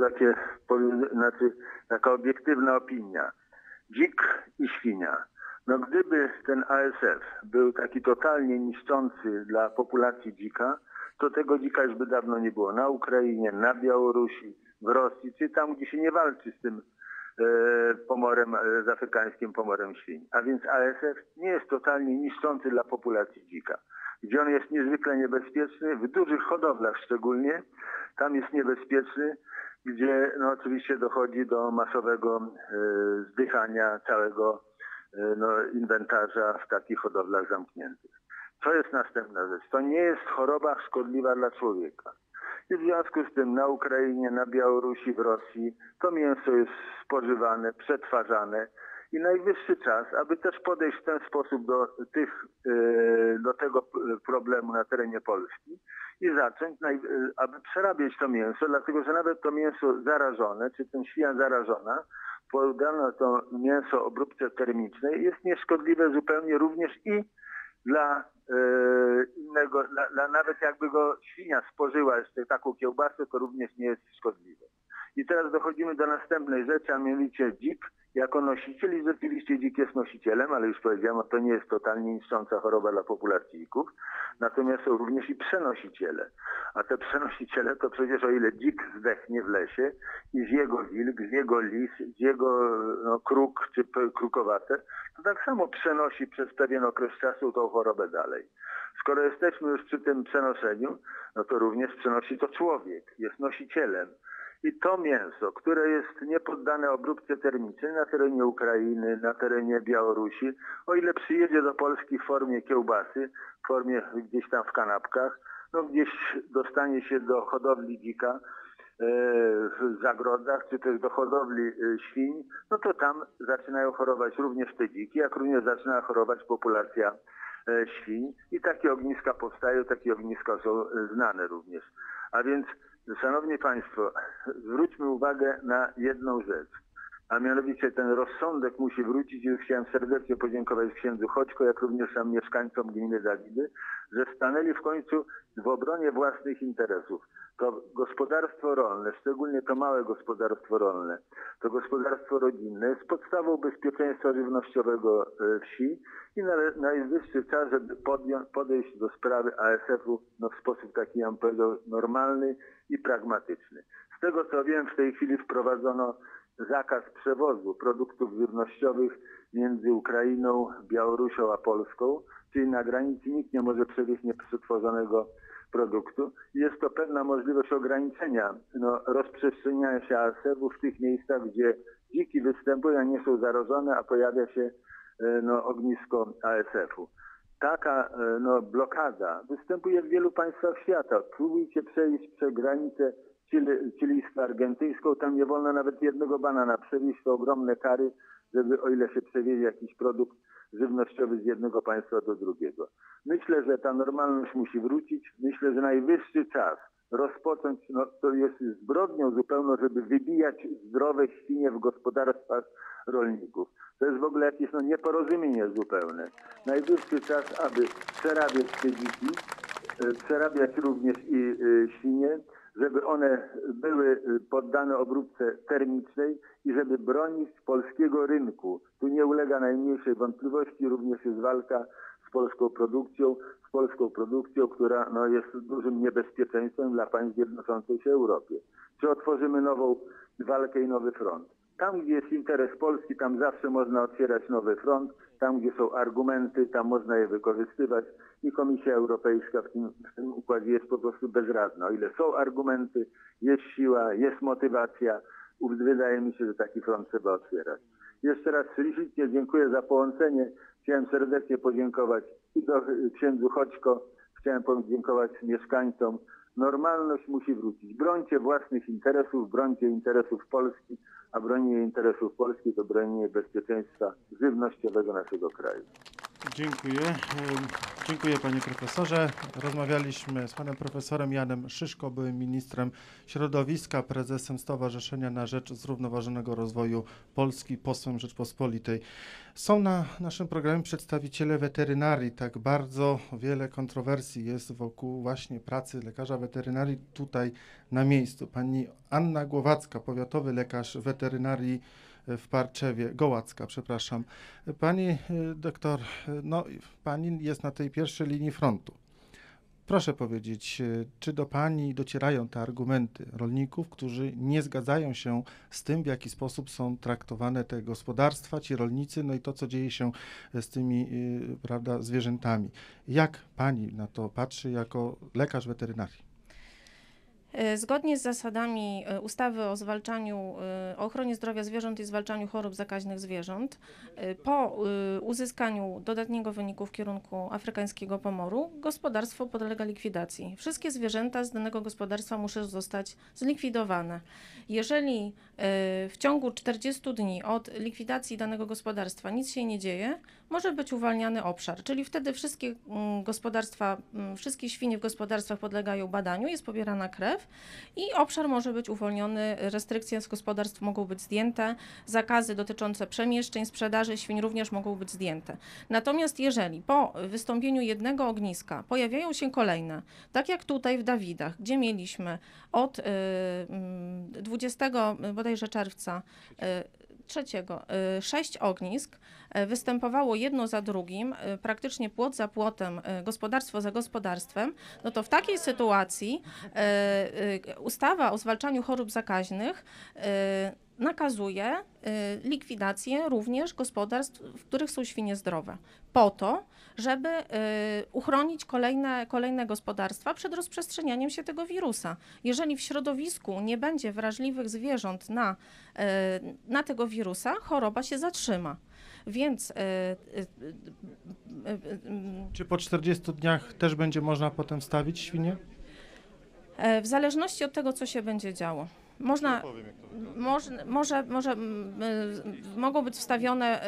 taka obiektywna opinia. Dzik i świnia. No gdyby ten ASF był taki totalnie niszczący dla populacji dzika, to tego dzika już by dawno nie było na Ukrainie, na Białorusi, w Rosji, czy tam, gdzie się nie walczy z tym pomorem, z afrykańskim pomorem świń. A więc ASF nie jest totalnie niszczący dla populacji dzika. Gdzie on jest niezwykle niebezpieczny, w dużych hodowlach szczególnie, tam jest niebezpieczny, gdzie no, oczywiście dochodzi do masowego zdychania całego inwentarza w takich hodowlach zamkniętych. To jest następna rzecz. To nie jest choroba szkodliwa dla człowieka. I w związku z tym na Ukrainie, na Białorusi, w Rosji to mięso jest spożywane, przetwarzane i najwyższy czas, aby też podejść w ten sposób do tego problemu na terenie Polski i zacząć, aby przerabiać to mięso, dlatego że nawet to mięso zarażone, czy ten świnia zarażona, poddano to mięso obróbce termicznej, jest nieszkodliwe zupełnie również i dla innego, nawet jakby go świnia spożyła jeszcze taką kiełbasę, to również nie jest szkodliwe. I teraz dochodzimy do następnej rzeczy, a mianowicie dzik jako nosiciel i rzeczywiście dzik jest nosicielem, ale już powiedziałem, to nie jest totalnie niszcząca choroba dla populacji dzików, natomiast są również i przenosiciele. A te przenosiciele to przecież o ile dzik zdechnie w lesie i z jego wilk, z jego lis, z jego kruk czy krukowate, to tak samo przenosi przez pewien okres czasu tą chorobę dalej. Skoro jesteśmy już przy tym przenoszeniu, no to również przenosi to człowiek, jest nosicielem. I to mięso, które jest niepoddane obróbce termicznej na terenie Ukrainy, na terenie Białorusi, o ile przyjedzie do Polski w formie kiełbasy, w formie gdzieś tam w kanapkach, no gdzieś dostanie się do hodowli dzika w zagrodach, czy też do hodowli świń, no to tam zaczynają chorować również te dziki, jak również zaczyna chorować populacja świń i takie ogniska powstają, takie ogniska są znane również. A więc, szanowni państwo, zwróćmy uwagę na jedną rzecz, a mianowicie ten rozsądek musi wrócić i już chciałem serdecznie podziękować księdzu Choćko, jak również tam mieszkańcom gminy Dawidy, że stanęli w końcu w obronie własnych interesów. To gospodarstwo rolne, szczególnie to małe gospodarstwo rolne, to gospodarstwo rodzinne jest podstawą bezpieczeństwa żywnościowego wsi i najwyższy czas, żeby podejść do sprawy ASF-u w sposób taki, ja bym powiedział, normalny i pragmatyczny. Z tego co wiem, w tej chwili wprowadzono zakaz przewozu produktów żywnościowych między Ukrainą, Białorusią a Polską, czyli na granicy nikt nie może przewieźć nieprzetworzonego produktu. Jest to pewna możliwość ograniczenia rozprzestrzeniania się ASF-u w tych miejscach, gdzie dziki występują, nie są zarażone, a pojawia się ognisko ASF-u. Taka blokada występuje w wielu państwach świata. Próbujcie przejść przez granicę chilijsko-argentyńską, tam nie wolno nawet jednego banana przewieźć, to ogromne kary, żeby o ile się przewiezie jakiś produkt żywnościowy z jednego państwa do drugiego. Myślę, że ta normalność musi wrócić. Myślę, że najwyższy czas rozpocząć, to jest zbrodnią zupełną, żeby wybijać zdrowe świnie w gospodarstwach rolników. To jest w ogóle jakieś nieporozumienie zupełne. Najwyższy czas, aby przerabiać te dziki, przerabiać również i świnie, żeby one były poddane obróbce termicznej i żeby bronić polskiego rynku. Tu nie ulega najmniejszej wątpliwości, również jest walka z polską produkcją, która jest dużym niebezpieczeństwem dla państw jednoczącej się Europie. Czy otworzymy nową walkę i nowy front? Tam, gdzie jest interes Polski, tam zawsze można otwierać nowy front. Tam, gdzie są argumenty, tam można je wykorzystywać. I Komisja Europejska w tym układzie jest po prostu bezradna. O ile są argumenty, jest siła, jest motywacja, wydaje mi się, że taki front trzeba otwierać. Jeszcze raz ślicznie dziękuję za połączenie. Chciałem serdecznie podziękować i księdzu Choćko, chciałem podziękować mieszkańcom. Normalność musi wrócić. Brońcie własnych interesów, brońcie interesów Polski, a bronienie interesów Polski to bronienie bezpieczeństwa żywnościowego naszego kraju. Dziękuję. Dziękuję panie profesorze. Rozmawialiśmy z panem profesorem Janem Szyszko, byłym ministrem środowiska, prezesem Stowarzyszenia na Rzecz Zrównoważonego Rozwoju Polski, posłem Rzeczpospolitej. Są na naszym programie przedstawiciele weterynarii. Tak bardzo wiele kontrowersji jest wokół właśnie pracy lekarza weterynarii tutaj na miejscu. Pani Anna Głowacka, powiatowy lekarz weterynarii w Parczewie, Gołacka, przepraszam. Pani doktor, pani jest na tej pierwszej linii frontu. Proszę powiedzieć, czy do pani docierają te argumenty rolników, którzy nie zgadzają się z tym, w jaki sposób są traktowane te gospodarstwa, ci rolnicy, i to, co dzieje się z tymi, zwierzętami. Jak pani na to patrzy jako lekarz weterynarii? Zgodnie z zasadami ustawy o o ochronie zdrowia zwierząt i zwalczaniu chorób zakaźnych zwierząt, po uzyskaniu dodatniego wyniku w kierunku afrykańskiego pomoru, gospodarstwo podlega likwidacji. Wszystkie zwierzęta z danego gospodarstwa muszą zostać zlikwidowane. Jeżeli w ciągu 40 dni od likwidacji danego gospodarstwa nic się nie dzieje, może być uwalniany obszar, czyli wtedy wszystkie gospodarstwa, wszystkie świnie w gospodarstwach podlegają badaniu, jest pobierana krew i obszar może być uwolniony, restrykcje z gospodarstw mogą być zdjęte, zakazy dotyczące przemieszczeń, sprzedaży świń również mogą być zdjęte. Natomiast jeżeli po wystąpieniu jednego ogniska pojawiają się kolejne, tak jak tutaj w Dawidach, gdzie mieliśmy od 20 bodajże czerwca 6 ognisk, występowało jedno za drugim, praktycznie płot za płotem, gospodarstwo za gospodarstwem, no to w takiej sytuacji ustawa o zwalczaniu chorób zakaźnych nakazuje likwidację również gospodarstw, w których są świnie zdrowe, po to, żeby uchronić kolejne gospodarstwa przed rozprzestrzenianiem się tego wirusa. Jeżeli w środowisku nie będzie wrażliwych zwierząt na tego wirusa, choroba się zatrzyma. Więc Czy po 40 dniach też będzie można potem wstawić świnie? w zależności od tego, co się będzie działo. Mogą być wstawione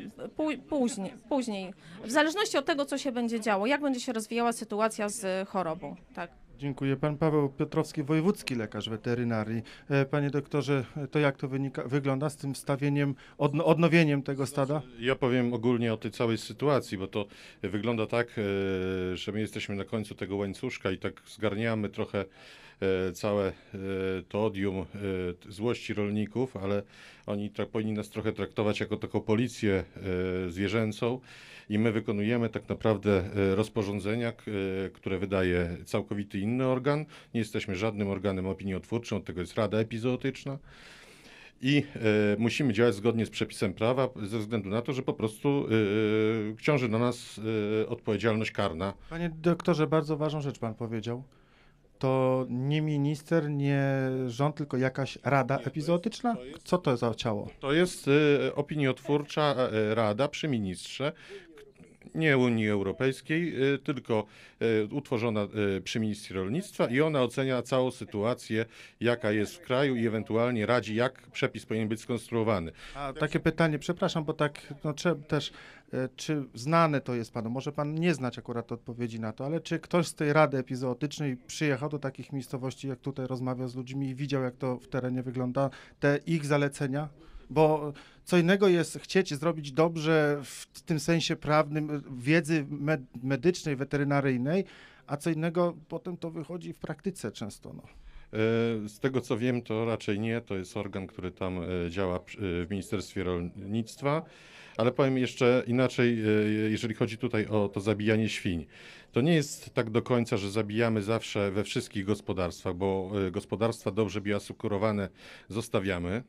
później, w zależności od tego, co się będzie działo, jak będzie się rozwijała sytuacja z chorobą. Tak. Dziękuję. Pan Paweł Piotrowski, wojewódzki lekarz weterynarii. Panie doktorze, to jak to wygląda z tym wstawieniem, odnowieniem tego stada? Ja powiem ogólnie o tej całej sytuacji, bo to wygląda tak, że my jesteśmy na końcu tego łańcuszka i tak zgarniamy trochę całe to odium złości rolników, ale oni powinni nas trochę traktować jako taką policję zwierzęcą i my wykonujemy tak naprawdę rozporządzenia, które wydaje całkowity inny organ. Nie jesteśmy żadnym organem opiniotwórczym, od tego jest Rada Epizootyczna. I musimy działać zgodnie z przepisem prawa ze względu na to, że po prostu ciąży na nas odpowiedzialność karna. Panie doktorze, bardzo ważną rzecz pan powiedział. To nie minister, nie rząd, tylko jakaś rada epizootyczna? Co to za ciało? To jest opiniotwórcza rada przy ministrze, nie Unii Europejskiej, tylko utworzona przy Ministrze Rolnictwa i ona ocenia całą sytuację, jaka jest w kraju i ewentualnie radzi, jak przepis powinien być skonstruowany. A takie pytanie, przepraszam, bo tak trzeba też, czy znane to jest panu, może pan nie znać akurat odpowiedzi na to, ale czy ktoś z tej Rady Epizootycznej przyjechał do takich miejscowości, jak tutaj rozmawiał z ludźmi i widział, jak to w terenie wygląda, te ich zalecenia? Bo co innego jest chcieć zrobić dobrze w tym sensie prawnym, wiedzy medycznej, weterynaryjnej, a co innego potem to wychodzi w praktyce często. No. Z tego co wiem, to raczej nie, to jest organ, który tam działa w Ministerstwie Rolnictwa, ale powiem jeszcze inaczej, jeżeli chodzi tutaj o to zabijanie świń. To nie jest tak do końca, że zabijamy zawsze we wszystkich gospodarstwach, bo gospodarstwa dobrze bioasekurowane zostawiamy.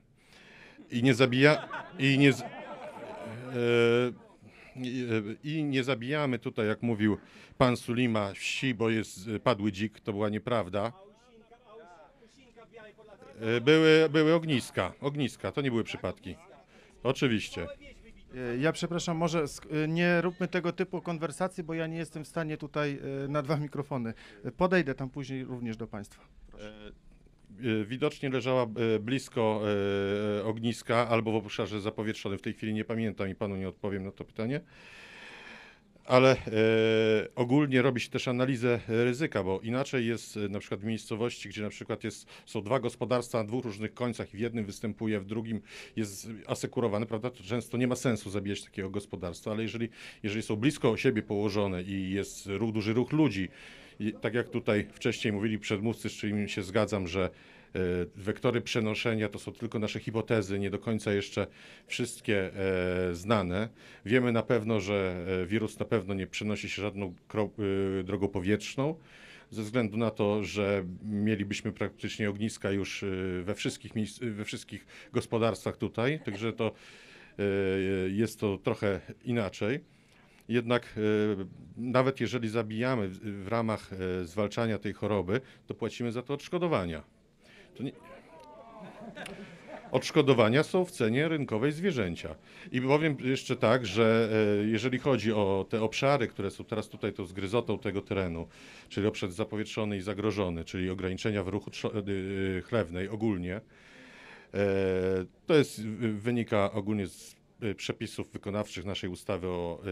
I nie zabijamy tutaj, jak mówił pan Sulima, wsi, bo jest padły dzik, to była nieprawda. Były ogniska, to nie były przypadki. Oczywiście. Ja przepraszam, może nie róbmy tego typu konwersacji, bo ja nie jestem w stanie tutaj na dwa mikrofony. Podejdę tam później również do państwa. Widocznie leżała blisko ogniska albo w obszarze zapowietrzonym. W tej chwili nie pamiętam i panu nie odpowiem na to pytanie. Ale ogólnie robi się też analizę ryzyka, bo inaczej jest na przykład w miejscowości, gdzie na przykład są dwa gospodarstwa na dwóch różnych końcach i w jednym występuje, w drugim jest asekurowane, prawda? To często nie ma sensu zabijać takiego gospodarstwa, ale jeżeli są blisko siebie położone i jest duży ruch ludzi, i tak jak tutaj wcześniej mówili przedmówcy, z czym się zgadzam, że wektory przenoszenia to są tylko nasze hipotezy, nie do końca jeszcze wszystkie znane. Wiemy na pewno, że wirus na pewno nie przenosi się żadną drogą powietrzną, ze względu na to, że mielibyśmy praktycznie ogniska już we wszystkich gospodarstwach tutaj, także to jest to trochę inaczej. jednak nawet jeżeli zabijamy w ramach zwalczania tej choroby, to płacimy za to odszkodowania. To nie... Odszkodowania są w cenie rynkowej zwierzęcia. I powiem jeszcze tak, że jeżeli chodzi o te obszary, które są teraz tutaj tą zgryzotą tego terenu, czyli obszar zapowietrzony i zagrożony, czyli ograniczenia w ruchu chlewnej ogólnie, to jest, wynika ogólnie z przepisów wykonawczych naszej ustawy o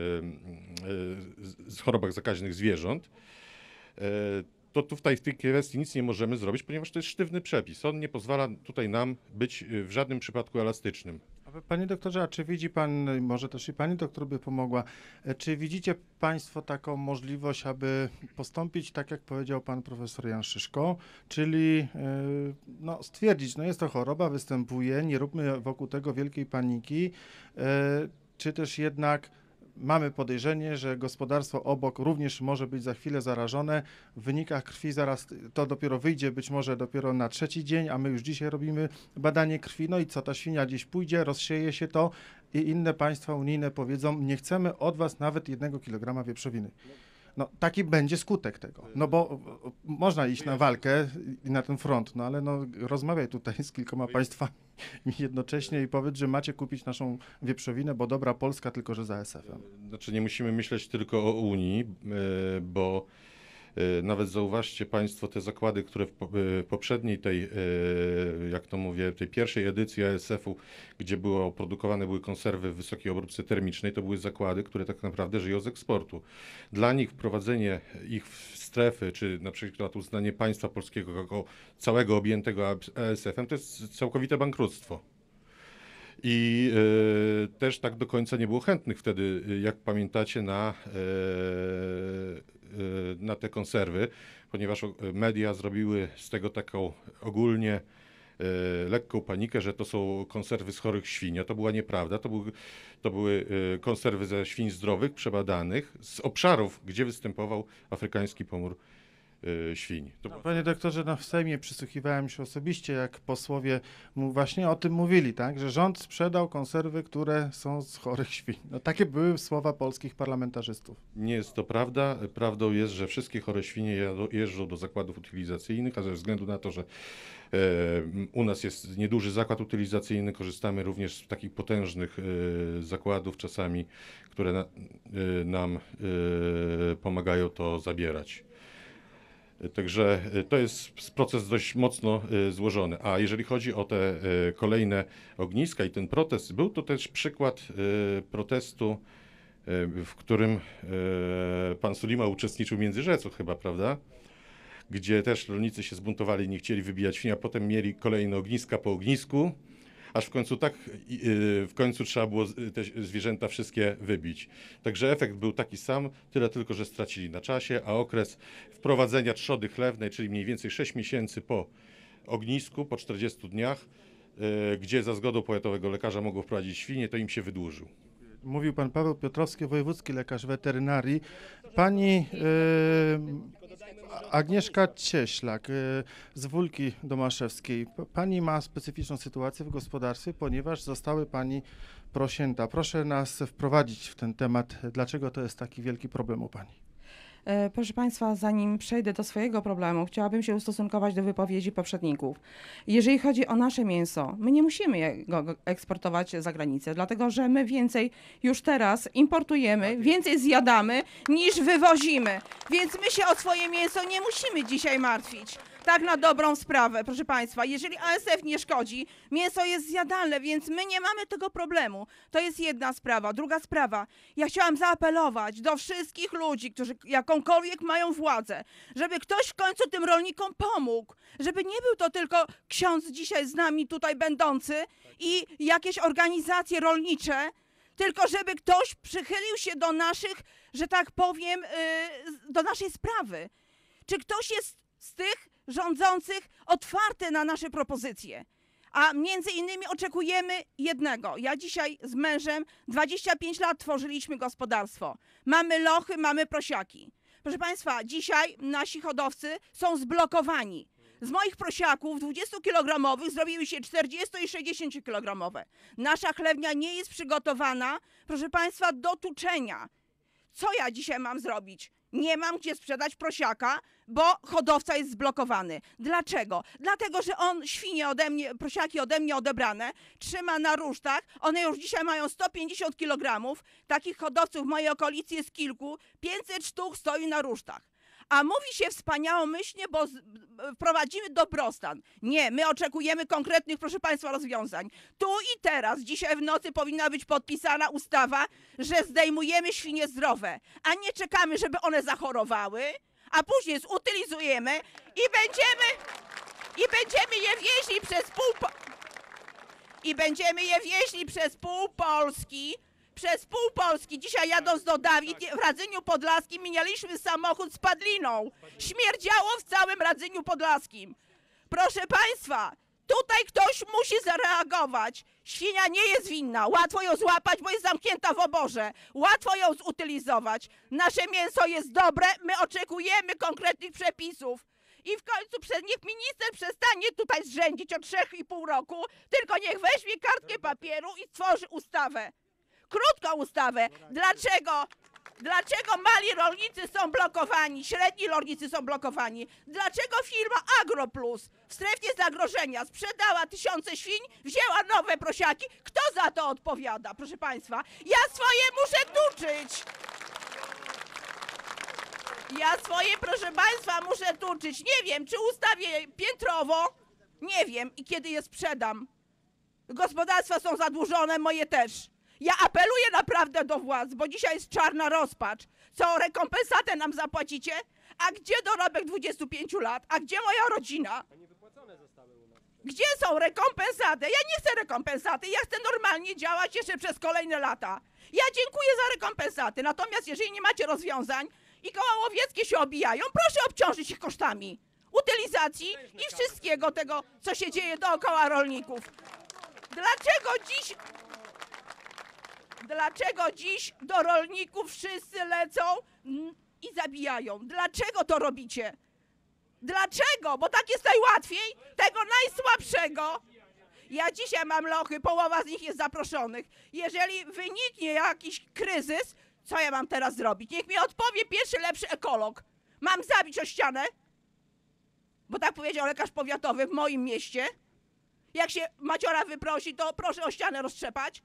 chorobach zakaźnych zwierząt. To tutaj w tej kwestii nic nie możemy zrobić, ponieważ to jest sztywny przepis. On nie pozwala tutaj nam być w żadnym przypadku elastycznym. Panie doktorze, a czy widzi pan, może też i pani doktor by pomogła, czy widzicie państwo taką możliwość, aby postąpić tak, jak powiedział pan profesor Jan Szyszko, czyli no, stwierdzić, no jest to choroba, występuje, nie róbmy wokół tego wielkiej paniki, czy też jednak mamy podejrzenie, że gospodarstwo obok również może być za chwilę zarażone. W wynikach krwi zaraz to dopiero wyjdzie, być może dopiero na 3. dzień, a my już dzisiaj robimy badanie krwi. No i co, ta świnia gdzieś pójdzie, rozsieje się to i inne państwa unijne powiedzą, nie chcemy od was nawet 1 kg wieprzowiny. No taki będzie skutek tego, no bo można iść na walkę i na ten front, no ale no rozmawiaj tutaj z kilkoma państwami jednocześnie i powiedz, że macie kupić naszą wieprzowinę, bo dobra Polska, tylko że za ASF-em. Znaczy nie musimy myśleć tylko o Unii, bo nawet zauważcie państwo te zakłady, które w poprzedniej tej, jak to mówię, tej pierwszej edycji ASF-u, gdzie produkowane były konserwy w wysokiej obróbce termicznej, to były zakłady, które tak naprawdę żyją z eksportu. Dla nich wprowadzenie ich w strefy, czy na przykład uznanie państwa polskiego jako całego objętego ASF-em, to jest całkowite bankructwo. I też tak do końca nie było chętnych wtedy, jak pamiętacie, na te konserwy, ponieważ media zrobiły z tego taką ogólnie lekką panikę, że to są konserwy z chorych świń. A to była nieprawda. To były konserwy ze świń zdrowych, przebadanych, z obszarów, gdzie występował afrykański pomór świń. Panie doktorze, no w Sejmie przysłuchiwałem się osobiście, jak posłowie właśnie o tym mówili, tak, że rząd sprzedał konserwy, które są z chorych świń. No takie były słowa polskich parlamentarzystów. Nie jest to prawda. Prawdą jest, że wszystkie chore świnie jeżdżą do zakładów utylizacyjnych, a ze względu na to, że u nas jest nieduży zakład utylizacyjny, korzystamy również z takich potężnych zakładów czasami, które nam pomagają to zabierać. Także to jest proces dość mocno złożony. A jeżeli chodzi o te kolejne ogniska i ten protest, był to też przykład protestu, w którym pan Sulima uczestniczył Międzyrzecu chyba, prawda? Gdzie też rolnicy się zbuntowali, nie chcieli wybijać świń, a potem mieli kolejne ogniska po ognisku, aż w końcu trzeba było te zwierzęta wszystkie wybić. Także efekt był taki sam, tyle tylko, że stracili na czasie, a okres wprowadzenia trzody chlewnej, czyli mniej więcej 6 miesięcy po ognisku, po 40 dniach, gdzie za zgodą powiatowego lekarza mogło wprowadzić świnie, to im się wydłużył. Mówił pan Paweł Piotrowski, wojewódzki lekarz weterynarii. Pani Agnieszka Cieślak z Wólki Domaszewskiej. Pani ma specyficzną sytuację w gospodarstwie, ponieważ zostały pani prosięta. Proszę nas wprowadzić w ten temat. Dlaczego to jest taki wielki problem u pani? Proszę Państwa, zanim przejdę do swojego problemu, chciałabym się ustosunkować do wypowiedzi poprzedników. Jeżeli chodzi o nasze mięso, my nie musimy go eksportować za granicę, dlatego że my więcej już teraz importujemy, więcej zjadamy niż wywozimy. Więc my się o swoje mięso nie musimy dzisiaj martwić. Tak na dobrą sprawę, proszę Państwa, jeżeli ASF nie szkodzi, mięso jest zjadalne, więc my nie mamy tego problemu. To jest jedna sprawa. Druga sprawa, ja chciałam zaapelować do wszystkich ludzi, którzy jakąkolwiek mają władzę, żeby ktoś w końcu tym rolnikom pomógł, żeby nie był to tylko ksiądz dzisiaj z nami tutaj będący i jakieś organizacje rolnicze, tylko żeby ktoś przychylił się do naszych, że tak powiem, do naszej sprawy. Czy ktoś jest z tych rządzących otwarte na nasze propozycje? A między innymi oczekujemy jednego. Ja dzisiaj z mężem 25 lat tworzyliśmy gospodarstwo. Mamy lochy, mamy prosiaki. Proszę Państwa, dzisiaj nasi hodowcy są zblokowani. Z moich prosiaków 20-kilogramowych zrobiły się 40 i 60-kilogramowe. Nasza chlewnia nie jest przygotowana, proszę Państwa, do tuczenia. Co ja dzisiaj mam zrobić? Nie mam gdzie sprzedać prosiaka, bo hodowca jest zblokowany. Dlaczego? Dlatego, że on świnie prosiaki ode mnie odebrane, trzyma na rusztach. One już dzisiaj mają 150 kg. Takich hodowców w mojej okolicy jest kilku. 500 sztuk stoi na rusztach. A mówi się wspaniałomyślnie, bo wprowadzimy dobrostan. Nie, my oczekujemy konkretnych, proszę Państwa, rozwiązań. Tu i teraz, dzisiaj w nocy powinna być podpisana ustawa, że zdejmujemy świnie zdrowe, a nie czekamy, żeby one zachorowały, a później zutylizujemy i będziemy je wieźli przez pół Polski. Przez pół Polski. Dzisiaj jadąc do Dawid w Radzyniu Podlaskim minęliśmy samochód z padliną. Śmierdziało w całym Radzyniu Podlaskim. Proszę Państwa, tutaj ktoś musi zareagować. Świnia nie jest winna. Łatwo ją złapać, bo jest zamknięta w oborze. Łatwo ją zutylizować. Nasze mięso jest dobre. My oczekujemy konkretnych przepisów. I w końcu niech minister przestanie tutaj zrzędzić od 3,5 roku, tylko niech weźmie kartkę papieru i stworzy ustawę. Krótką ustawę. Dlaczego mali rolnicy są blokowani, średni rolnicy są blokowani? Dlaczego firma AgroPlus w strefie zagrożenia sprzedała tysiące świń, wzięła nowe prosiaki? Kto za to odpowiada, proszę Państwa? Ja swoje muszę tuczyć. Proszę Państwa, muszę tuczyć. Nie wiem, czy ustawię piętrowo, nie wiem, i kiedy je sprzedam. Gospodarstwa są zadłużone, moje też. Ja apeluję naprawdę do władz, bo dzisiaj jest czarna rozpacz. Co, rekompensatę nam zapłacicie? A gdzie dorobek 25 lat? A gdzie moja rodzina? Gdzie są rekompensaty? Ja nie chcę rekompensaty, ja chcę normalnie działać jeszcze przez kolejne lata. Ja dziękuję za rekompensaty, natomiast jeżeli nie macie rozwiązań i koła łowieckie się obijają, proszę obciążyć ich kosztami utylizacji i wszystkiego tego, co się dzieje dookoła rolników. Dlaczego dziś do rolników wszyscy lecą i zabijają? Dlaczego to robicie? Dlaczego? Bo tak jest najłatwiej? Tego najsłabszego. Ja dzisiaj mam lochy, połowa z nich jest zaproszonych. Jeżeli wyniknie jakiś kryzys, co ja mam teraz zrobić? Niech mi odpowie pierwszy lepszy ekolog. Mam zabić o ścianę? Bo tak powiedział lekarz powiatowy w moim mieście. Jak się maciora wyprosi, to proszę o ścianę roztrzepać.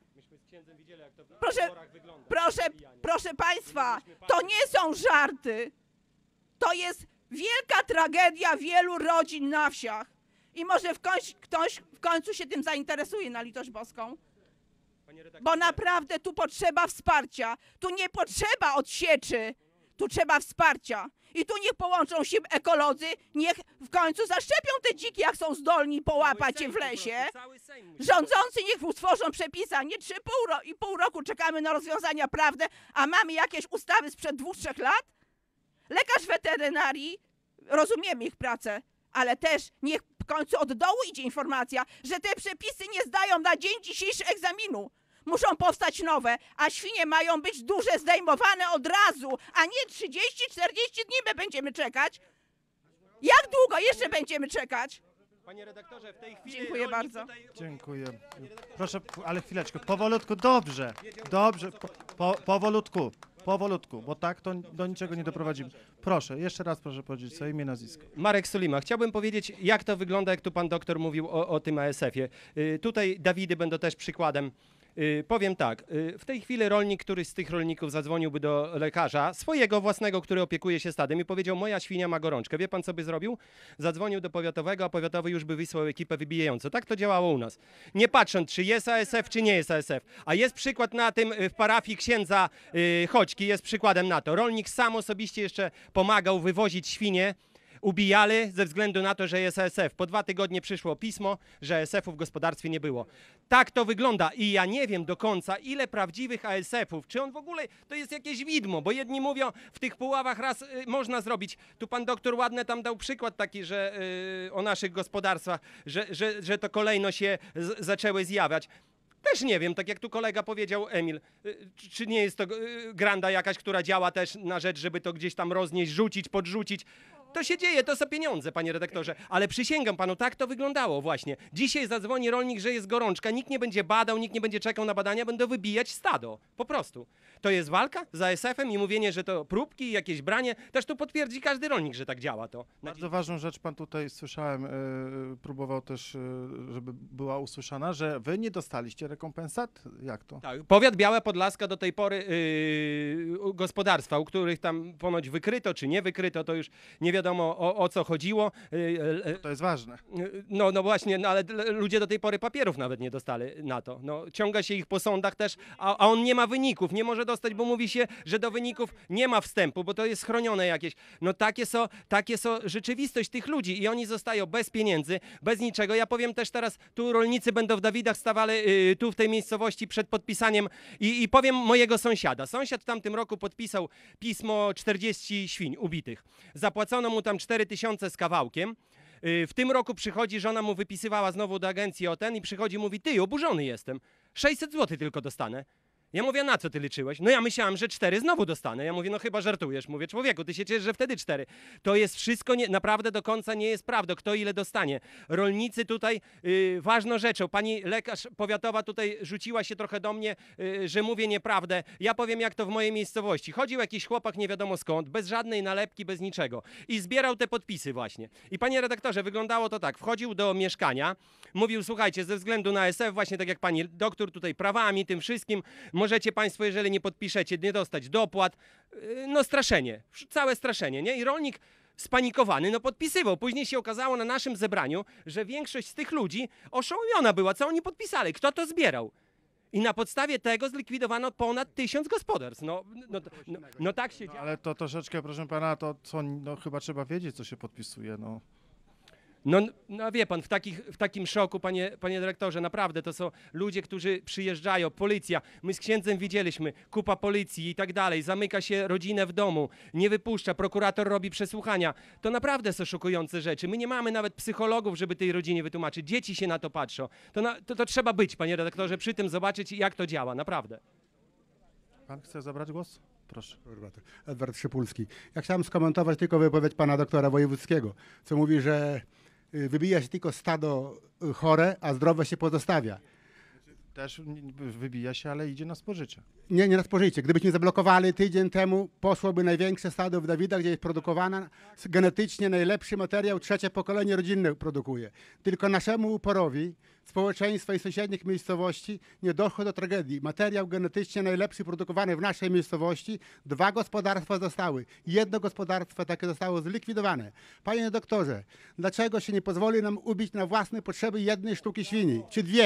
Proszę Państwa, to nie są żarty. To jest wielka tragedia wielu rodzin na wsiach. I może ktoś w końcu się tym zainteresuje, na litość boską. Bo naprawdę tu potrzeba wsparcia. Tu nie potrzeba odsieczy. Tu trzeba wsparcia. I tu niech połączą się ekolodzy, niech w końcu zaszczepią te dziki, jak są zdolni połapać je w lesie. Rządzący niech utworzą przepisy, a nie 3,5 roku czekamy na rozwiązania prawne, a mamy jakieś ustawy sprzed 2-3 lat. Lekarz weterynarii, rozumiemy ich pracę, ale też niech w końcu od dołu idzie informacja, że te przepisy nie zdają na dzień dzisiejszy egzaminu. Muszą powstać nowe, a świnie mają być duże, zdejmowane od razu, a nie 30-40 dni my będziemy czekać. Jak długo jeszcze będziemy czekać? Panie redaktorze, w tej chwili... Dziękuję bardzo. Dziękuję. Proszę, ale chwileczkę, powolutku, dobrze, powolutku, bo tak to do niczego nie doprowadzimy. Proszę, jeszcze raz proszę powiedzieć swoje imię, nazwisko. Marek Sulima. Chciałbym powiedzieć, jak to wygląda, jak tu pan doktor mówił o tym ASF-ie. Tutaj Dawidy będą też przykładem. Powiem tak, w tej chwili rolnik, któryś z tych rolników zadzwoniłby do lekarza, swojego własnego, który opiekuje się stadem i powiedział, moja świnia ma gorączkę. Wie pan, co by zrobił? Zadzwonił do powiatowego, a powiatowy już by wysłał ekipę wybijającą. Tak to działało u nas. Nie patrząc, czy jest ASF, czy nie jest ASF. A jest przykład na tym w parafii księdza Choćki, jest przykładem na to. Rolnik sam osobiście jeszcze pomagał wywozić świnie, ubijali ze względu na to, że jest ASF. Po 2 tygodnie przyszło pismo, że ASF-u w gospodarstwie nie było. Tak to wygląda i ja nie wiem do końca, ile prawdziwych ASF-ów, czy on w ogóle to jest jakieś widmo, bo jedni mówią, w tych Puławach raz można zrobić. Tu pan doktor ładny tam dał przykład taki, że o naszych gospodarstwach, że to kolejno się zaczęły zjawiać. Też nie wiem, tak jak tu kolega powiedział, Emil, czy nie jest to granda jakaś, która działa też na rzecz, żeby to gdzieś tam roznieść, rzucić, podrzucić. To się dzieje, to są pieniądze, panie redaktorze, ale przysięgam panu, tak to wyglądało właśnie. Dzisiaj zadzwoni rolnik, że jest gorączka, nikt nie będzie badał, nikt nie będzie czekał na badania, będą wybijać stado, po prostu. to jest walka z ASF-em i mówienie, że to próbki i jakieś branie. Też to potwierdzi każdy rolnik, że tak działa to. Bardzo ważną rzecz pan tutaj słyszałem, próbował też, żeby była usłyszana, że wy nie dostaliście rekompensat? Jak to? Tak, powiat Biała Podlaska do tej pory gospodarstwa, u których tam ponoć wykryto czy nie wykryto, to już nie wiadomo o co chodziło. To jest ważne. No właśnie, no ale ludzie do tej pory papierów nawet nie dostali na to. No, ciąga się ich po sądach też, a on nie ma wyników, nie może dostać, bo mówi się, że do wyników nie ma wstępu, bo to jest chronione jakieś. No takie są rzeczywistość tych ludzi i oni zostają bez pieniędzy, bez niczego. Ja powiem też teraz, tu rolnicy będą w Dawidach stawali tu w tej miejscowości przed podpisaniem i powiem mojego sąsiada. Sąsiad w tamtym roku podpisał pismo 40 świń ubitych. Zapłacono mu tam 4000 z kawałkiem. W tym roku przychodzi, żona mu wypisywała znowu do agencji o ten i przychodzi, mówi, ty, oburzony jestem, 600 zł tylko dostanę. Ja mówię, na co ty liczyłeś? No ja myślałem, że 4 znowu dostanę. Ja mówię, no chyba żartujesz. Mówię, człowieku, ty się cieszysz, że wtedy 4. To jest wszystko, naprawdę do końca nie jest prawdą, kto ile dostanie. Rolnicy tutaj, ważną rzeczą, pani lekarz powiatowa tutaj rzuciła się trochę do mnie, że mówię nieprawdę. Ja powiem, jak to w mojej miejscowości. Chodził jakiś chłopak nie wiadomo skąd, bez żadnej nalepki, bez niczego. I zbierał te podpisy właśnie. I panie redaktorze, wyglądało to tak. Wchodził do mieszkania, mówił, słuchajcie, ze względu na ASF, właśnie tak jak pani doktor tutaj prawami, tym wszystkim, możecie państwo, jeżeli nie podpiszecie, nie dostać dopłat. No straszenie, całe straszenie, nie? I rolnik spanikowany, no podpisywał. Później się okazało na naszym zebraniu, że większość z tych ludzi oszołomiona była, co oni podpisali, kto to zbierał. I na podstawie tego zlikwidowano ponad 1000 gospodarstw. No tak się dzieje. Ale to troszeczkę, proszę pana, to co, no chyba trzeba wiedzieć, co się podpisuje, no. No wie pan, w takim szoku, panie dyrektorze, naprawdę to są ludzie, którzy przyjeżdżają, policja, my z księdzem widzieliśmy, kupa policji i tak dalej, zamyka się rodzinę w domu, nie wypuszcza, prokurator robi przesłuchania. To naprawdę są szokujące rzeczy. My nie mamy nawet psychologów, żeby tej rodzinie wytłumaczyć. Dzieci się na to patrzą. To trzeba być, panie redaktorze, przy tym zobaczyć, jak to działa, naprawdę. Pan chce zabrać głos? Proszę. Edward Szypulski. Ja chciałem skomentować tylko wypowiedź pana doktora Wojewódzkiego, co mówi, że wybija się tylko stado chore, a zdrowe się pozostawia. Też wybija się, ale idzie na spożycie. Nie na spożycie. Gdybyśmy zablokowali tydzień temu, poszłoby największe stado w Dawidach, gdzie jest produkowana genetycznie najlepszy materiał, 3. pokolenie rodzinne produkuje. Tylko naszemu uporowi, społeczeństwa i sąsiednich miejscowości nie doszło do tragedii. Materiał genetycznie najlepszy produkowany w naszej miejscowości, 2 gospodarstwa zostały. 1 gospodarstwo takie zostało zlikwidowane. Panie doktorze, dlaczego się nie pozwoli nam ubić na własne potrzeby 1 sztuki świni, czy 2?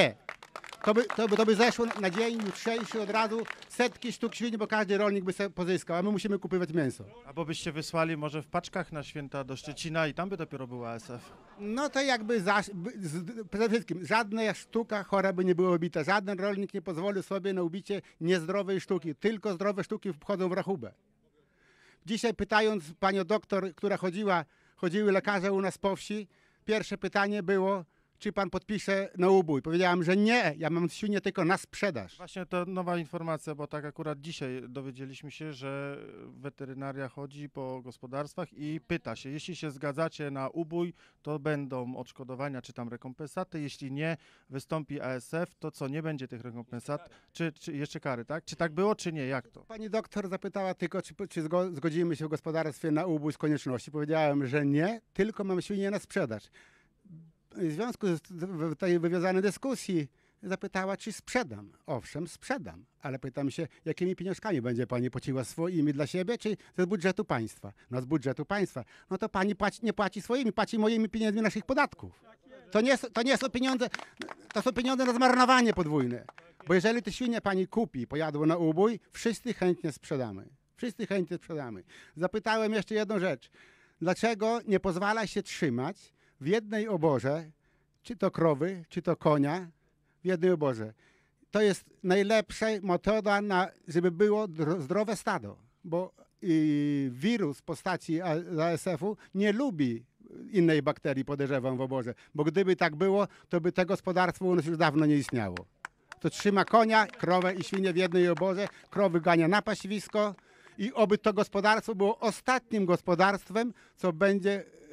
To by zeszło na dzień jutrzejszy od razu setki sztuk świni, bo każdy rolnik by sobie pozyskał, a my musimy kupować mięso. Albo byście wysłali może w paczkach na święta do Szczecina i tam by dopiero był ASF. No to jakby przede wszystkim żadna sztuka chora by nie była ubita. Żaden rolnik nie pozwolił sobie na ubicie niezdrowej sztuki. Tylko zdrowe sztuki wchodzą w rachubę. Dzisiaj pytając panią doktor, która chodziły lekarze u nas po wsi, pierwsze pytanie było, czy pan podpisze na ubój. Powiedziałam, że nie, ja mam świnie tylko na sprzedaż. Właśnie to nowa informacja, bo tak akurat dzisiaj dowiedzieliśmy się, że weterynaria chodzi po gospodarstwach i pyta się, jeśli się zgadzacie na ubój, to będą odszkodowania czy tam rekompensaty, jeśli nie wystąpi ASF, to co, nie będzie tych rekompensat, czy jeszcze kary, tak? Czy tak było, czy nie, jak to? Pani doktor zapytała tylko, czy zgodzimy się w gospodarstwie na ubój z konieczności. Powiedziałem, że nie, tylko mam świnie na sprzedaż. W związku z tej wywiązanej dyskusji zapytała, czy sprzedam. Owszem, sprzedam, ale pytam się, jakimi pieniążkami będzie pani płaciła swoimi dla siebie, czy z budżetu państwa? No z budżetu państwa. No to pani nie płaci swoimi, płaci moimi pieniędzmi naszych podatków. To nie są pieniądze, to są pieniądze na zmarnowanie podwójne. Bo jeżeli te świnie pani kupi, pojadło na ubój, wszyscy chętnie sprzedamy. Wszyscy chętnie sprzedamy. Zapytałem jeszcze jedną rzecz. Dlaczego nie pozwala się trzymać w jednej oborze, czy to krowy, czy to konia, w jednej oborze? To jest najlepsza metoda, żeby było zdrowe stado, bo wirus w postaci ASF-u nie lubi innej bakterii, podejrzewam, w oborze, bo gdyby tak było, to by to gospodarstwo u nas już dawno nie istniało. To trzyma konia, krowę i świnię w jednej oborze, krowy gania na paświsko i oby to gospodarstwo było ostatnim gospodarstwem, co będzie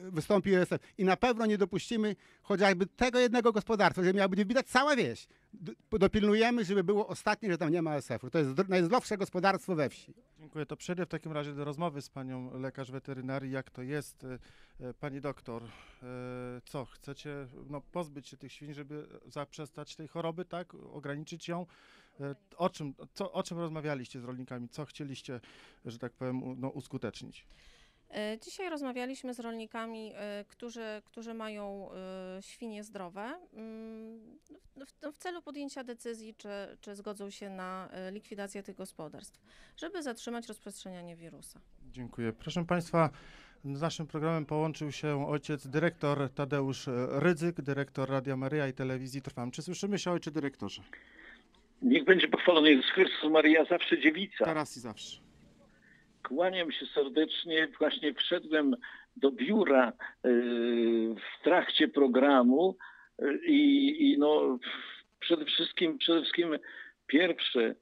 wystąpi ASF. I na pewno nie dopuścimy chociażby tego jednego gospodarstwa, że miała być widać cała wieś. Dopilnujemy, żeby było ostatnie, że tam nie ma ASF-u. To jest najzdrowsze gospodarstwo we wsi. Dziękuję. To przejdę w takim razie do rozmowy z panią lekarz weterynarii. Jak to jest? Pani doktor, co? Chcecie pozbyć się tych świń, żeby zaprzestać tej choroby, tak? Ograniczyć ją? O czym rozmawialiście z rolnikami? Co chcieliście, że tak powiem, uskutecznić? Dzisiaj rozmawialiśmy z rolnikami, którzy mają świnie zdrowe w celu podjęcia decyzji, czy zgodzą się na likwidację tych gospodarstw, żeby zatrzymać rozprzestrzenianie wirusa. Dziękuję. Proszę Państwa, z naszym programem połączył się ojciec dyrektor Tadeusz Rydzyk, dyrektor Radia Maryja i Telewizji Trwam. Czy słyszymy się, ojcze dyrektorze? Niech będzie pochwalony Jezus Chrystus, Maryja zawsze dziewica. Teraz i zawsze. Kłaniam się serdecznie. Właśnie wszedłem do biura w trakcie programu i przede wszystkim pierwsze,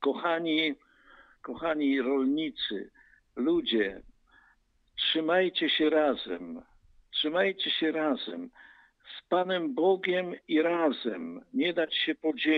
kochani rolnicy, ludzie, trzymajcie się razem z Panem Bogiem i razem, nie dać się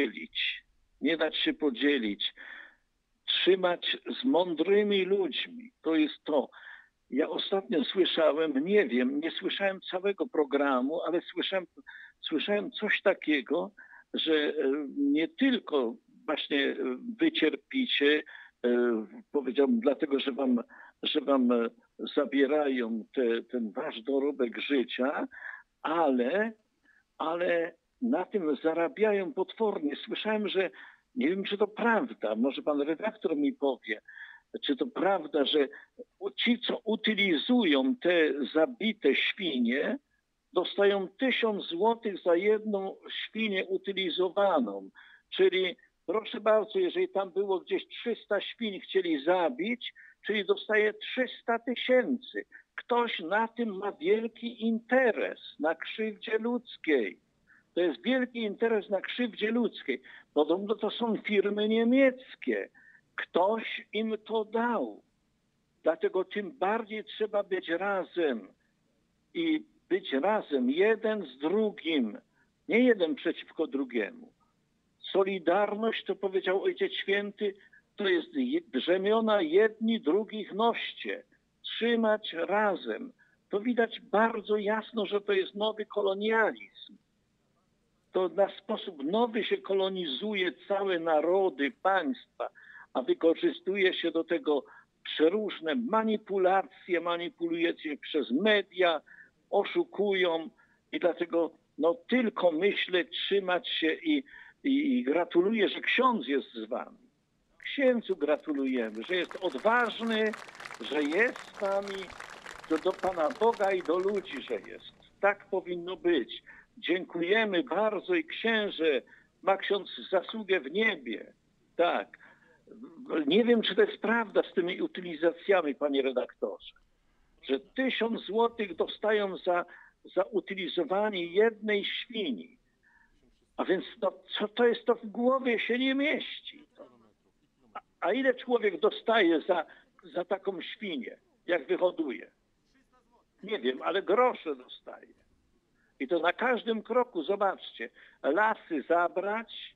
podzielić, trzymać z mądrymi ludźmi, to jest to. Ja ostatnio słyszałem, nie słyszałem całego programu, ale słyszałem coś takiego, że nie tylko właśnie wy cierpicie, powiedziałbym, dlatego, że wam zabierają ten wasz dorobek życia, ale na tym zarabiają potwornie. Słyszałem, że nie wiem, czy to prawda, może pan redaktor mi powie, czy to prawda, że ci, co utylizują te zabite świnie, dostają 1000 złotych za jedną świnię utylizowaną. Czyli proszę bardzo, jeżeli tam było gdzieś 300 świń chcieli zabić, czyli dostaje 300 000. Ktoś na tym ma wielki interes, na krzywdzie ludzkiej. To jest wielki interes na krzywdzie ludzkiej. Podobno to są firmy niemieckie. Ktoś im to dał. Dlatego tym bardziej trzeba być razem. I być razem, jeden z drugim. Nie jeden przeciwko drugiemu. Solidarność, to powiedział Ojciec Święty, to jest brzemiona jedni drugich noście. Trzymać razem. To widać bardzo jasno, że to jest nowy kolonializm. To na sposób nowy się kolonizuje całe narody, państwa, a wykorzystuje się do tego przeróżne manipulacje, manipuluje się przez media, oszukują i dlatego tylko myślę, trzymać się i gratuluję, że ksiądz jest z wami. Księdzu gratulujemy, że jest odważny, że jest z wami, do Pana Boga i do ludzi, że jest. Tak powinno być. Dziękujemy bardzo i księże ma ksiądz zasługę w niebie. Tak. Nie wiem, czy to jest prawda z tymi utylizacjami, panie redaktorze, że 1000 złotych dostają za utylizowanie jednej świni. A więc co to jest, to w głowie się nie mieści. A ile człowiek dostaje za taką świnię, jak wyhoduje? Nie wiem, ale grosze dostaje. I to na każdym kroku, zobaczcie, lasy zabrać,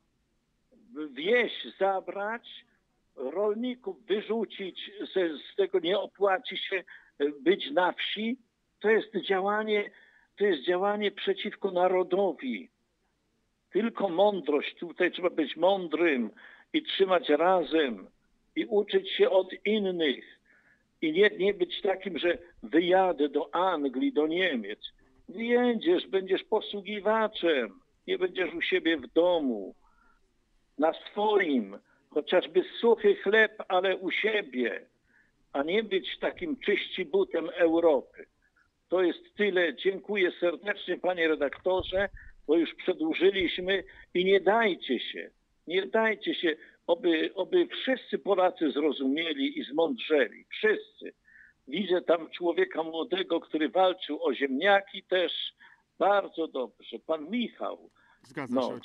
wieś zabrać, rolników wyrzucić, z tego nie opłaci się być na wsi. To jest działanie przeciwko narodowi. Tylko mądrość, tutaj trzeba być mądrym i trzymać razem i uczyć się od innych. I nie być takim, że wyjadę do Anglii, do Niemiec. Wyjedziesz, będziesz posługiwaczem, nie będziesz u siebie w domu, na swoim, chociażby suchy chleb, ale u siebie, a nie być takim czyścibutem Europy. To jest tyle. Dziękuję serdecznie, panie redaktorze, bo już przedłużyliśmy i nie dajcie się, oby wszyscy Polacy zrozumieli i zmądrzeli. Wszyscy. Widzę tam człowieka młodego, który walczył o ziemniaki też. Bardzo dobrze. Pan Michał. Zgadza się.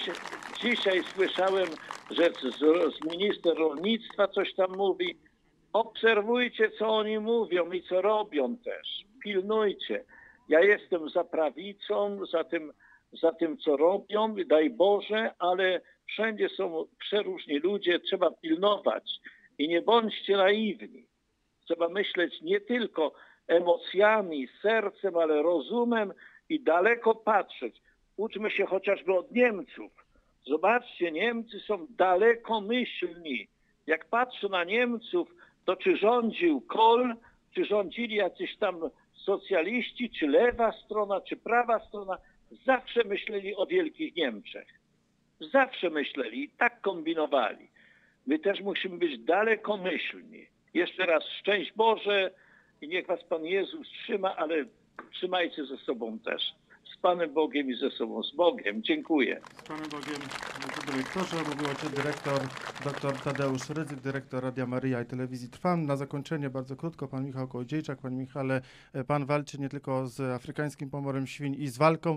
Dzisiaj słyszałem, że z minister rolnictwa coś tam mówi. Obserwujcie, co oni mówią i co robią też. Pilnujcie. Ja jestem za prawicą, za tym, co robią, daj Boże, ale wszędzie są przeróżni ludzie, trzeba pilnować i nie bądźcie naiwni. Trzeba myśleć nie tylko emocjami, sercem, ale rozumem i daleko patrzeć. Uczmy się chociażby od Niemców. Zobaczcie, Niemcy są dalekomyślni. Jak patrzę na Niemców, to czy rządził Kohl, czy rządzili jacyś tam socjaliści, czy lewa strona, czy prawa strona, zawsze myśleli o wielkich Niemczech. Zawsze myśleli i tak kombinowali. My też musimy być dalekomyślni. Jeszcze raz szczęść Boże i niech was Pan Jezus trzyma, ale trzymajcie ze sobą też. Z Panem Bogiem i ze sobą, z Bogiem. Dziękuję. Z Panem Bogiem, dyrektorze, mówił ojciec dyrektor dr Tadeusz Rydzyk, dyrektor Radia Maryja i Telewizji Trwam. Na zakończenie bardzo krótko pan Michał Kołodziejczak. Panie Michale, pan walczy nie tylko z afrykańskim pomorem świń i z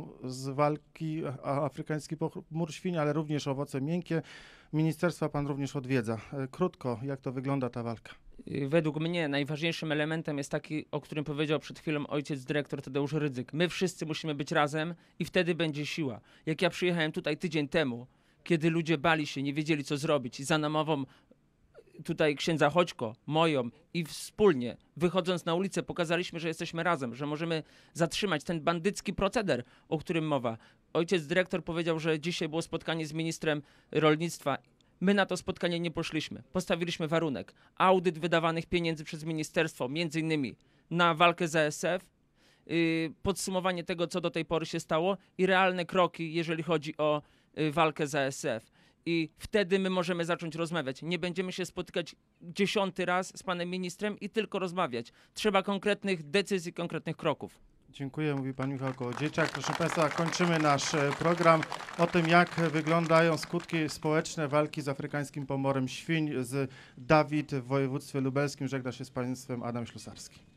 walki afrykański pomór świń, ale również owoce miękkie. Ministerstwa pan również odwiedza. Krótko, jak to wygląda ta walka? Według mnie najważniejszym elementem jest taki, o którym powiedział przed chwilą ojciec dyrektor Tadeusz Rydzyk. My wszyscy musimy być razem i wtedy będzie siła. Jak ja przyjechałem tutaj tydzień temu, kiedy ludzie bali się, nie wiedzieli co zrobić i za namową tutaj księdza Chodźko, moją i wspólnie wychodząc na ulicę pokazaliśmy, że jesteśmy razem, że możemy zatrzymać ten bandycki proceder, o którym mowa. Ojciec dyrektor powiedział, że dzisiaj było spotkanie z ministrem rolnictwa. My na to spotkanie nie poszliśmy. Postawiliśmy warunek. Audyt wydawanych pieniędzy przez ministerstwo, między innymi na walkę z ASF, podsumowanie tego, co do tej pory się stało i realne kroki, jeżeli chodzi o walkę z ASF. I wtedy my możemy zacząć rozmawiać. Nie będziemy się spotykać 10. raz z panem ministrem i tylko rozmawiać. Trzeba konkretnych decyzji, konkretnych kroków. Dziękuję, mówi pan Michał Kołodziejczak. Proszę państwa, kończymy nasz program o tym, jak wyglądają skutki społeczne walki z afrykańskim pomorem świń. Z Dawid w województwie lubelskim żegna się z państwem Adam Ślusarski.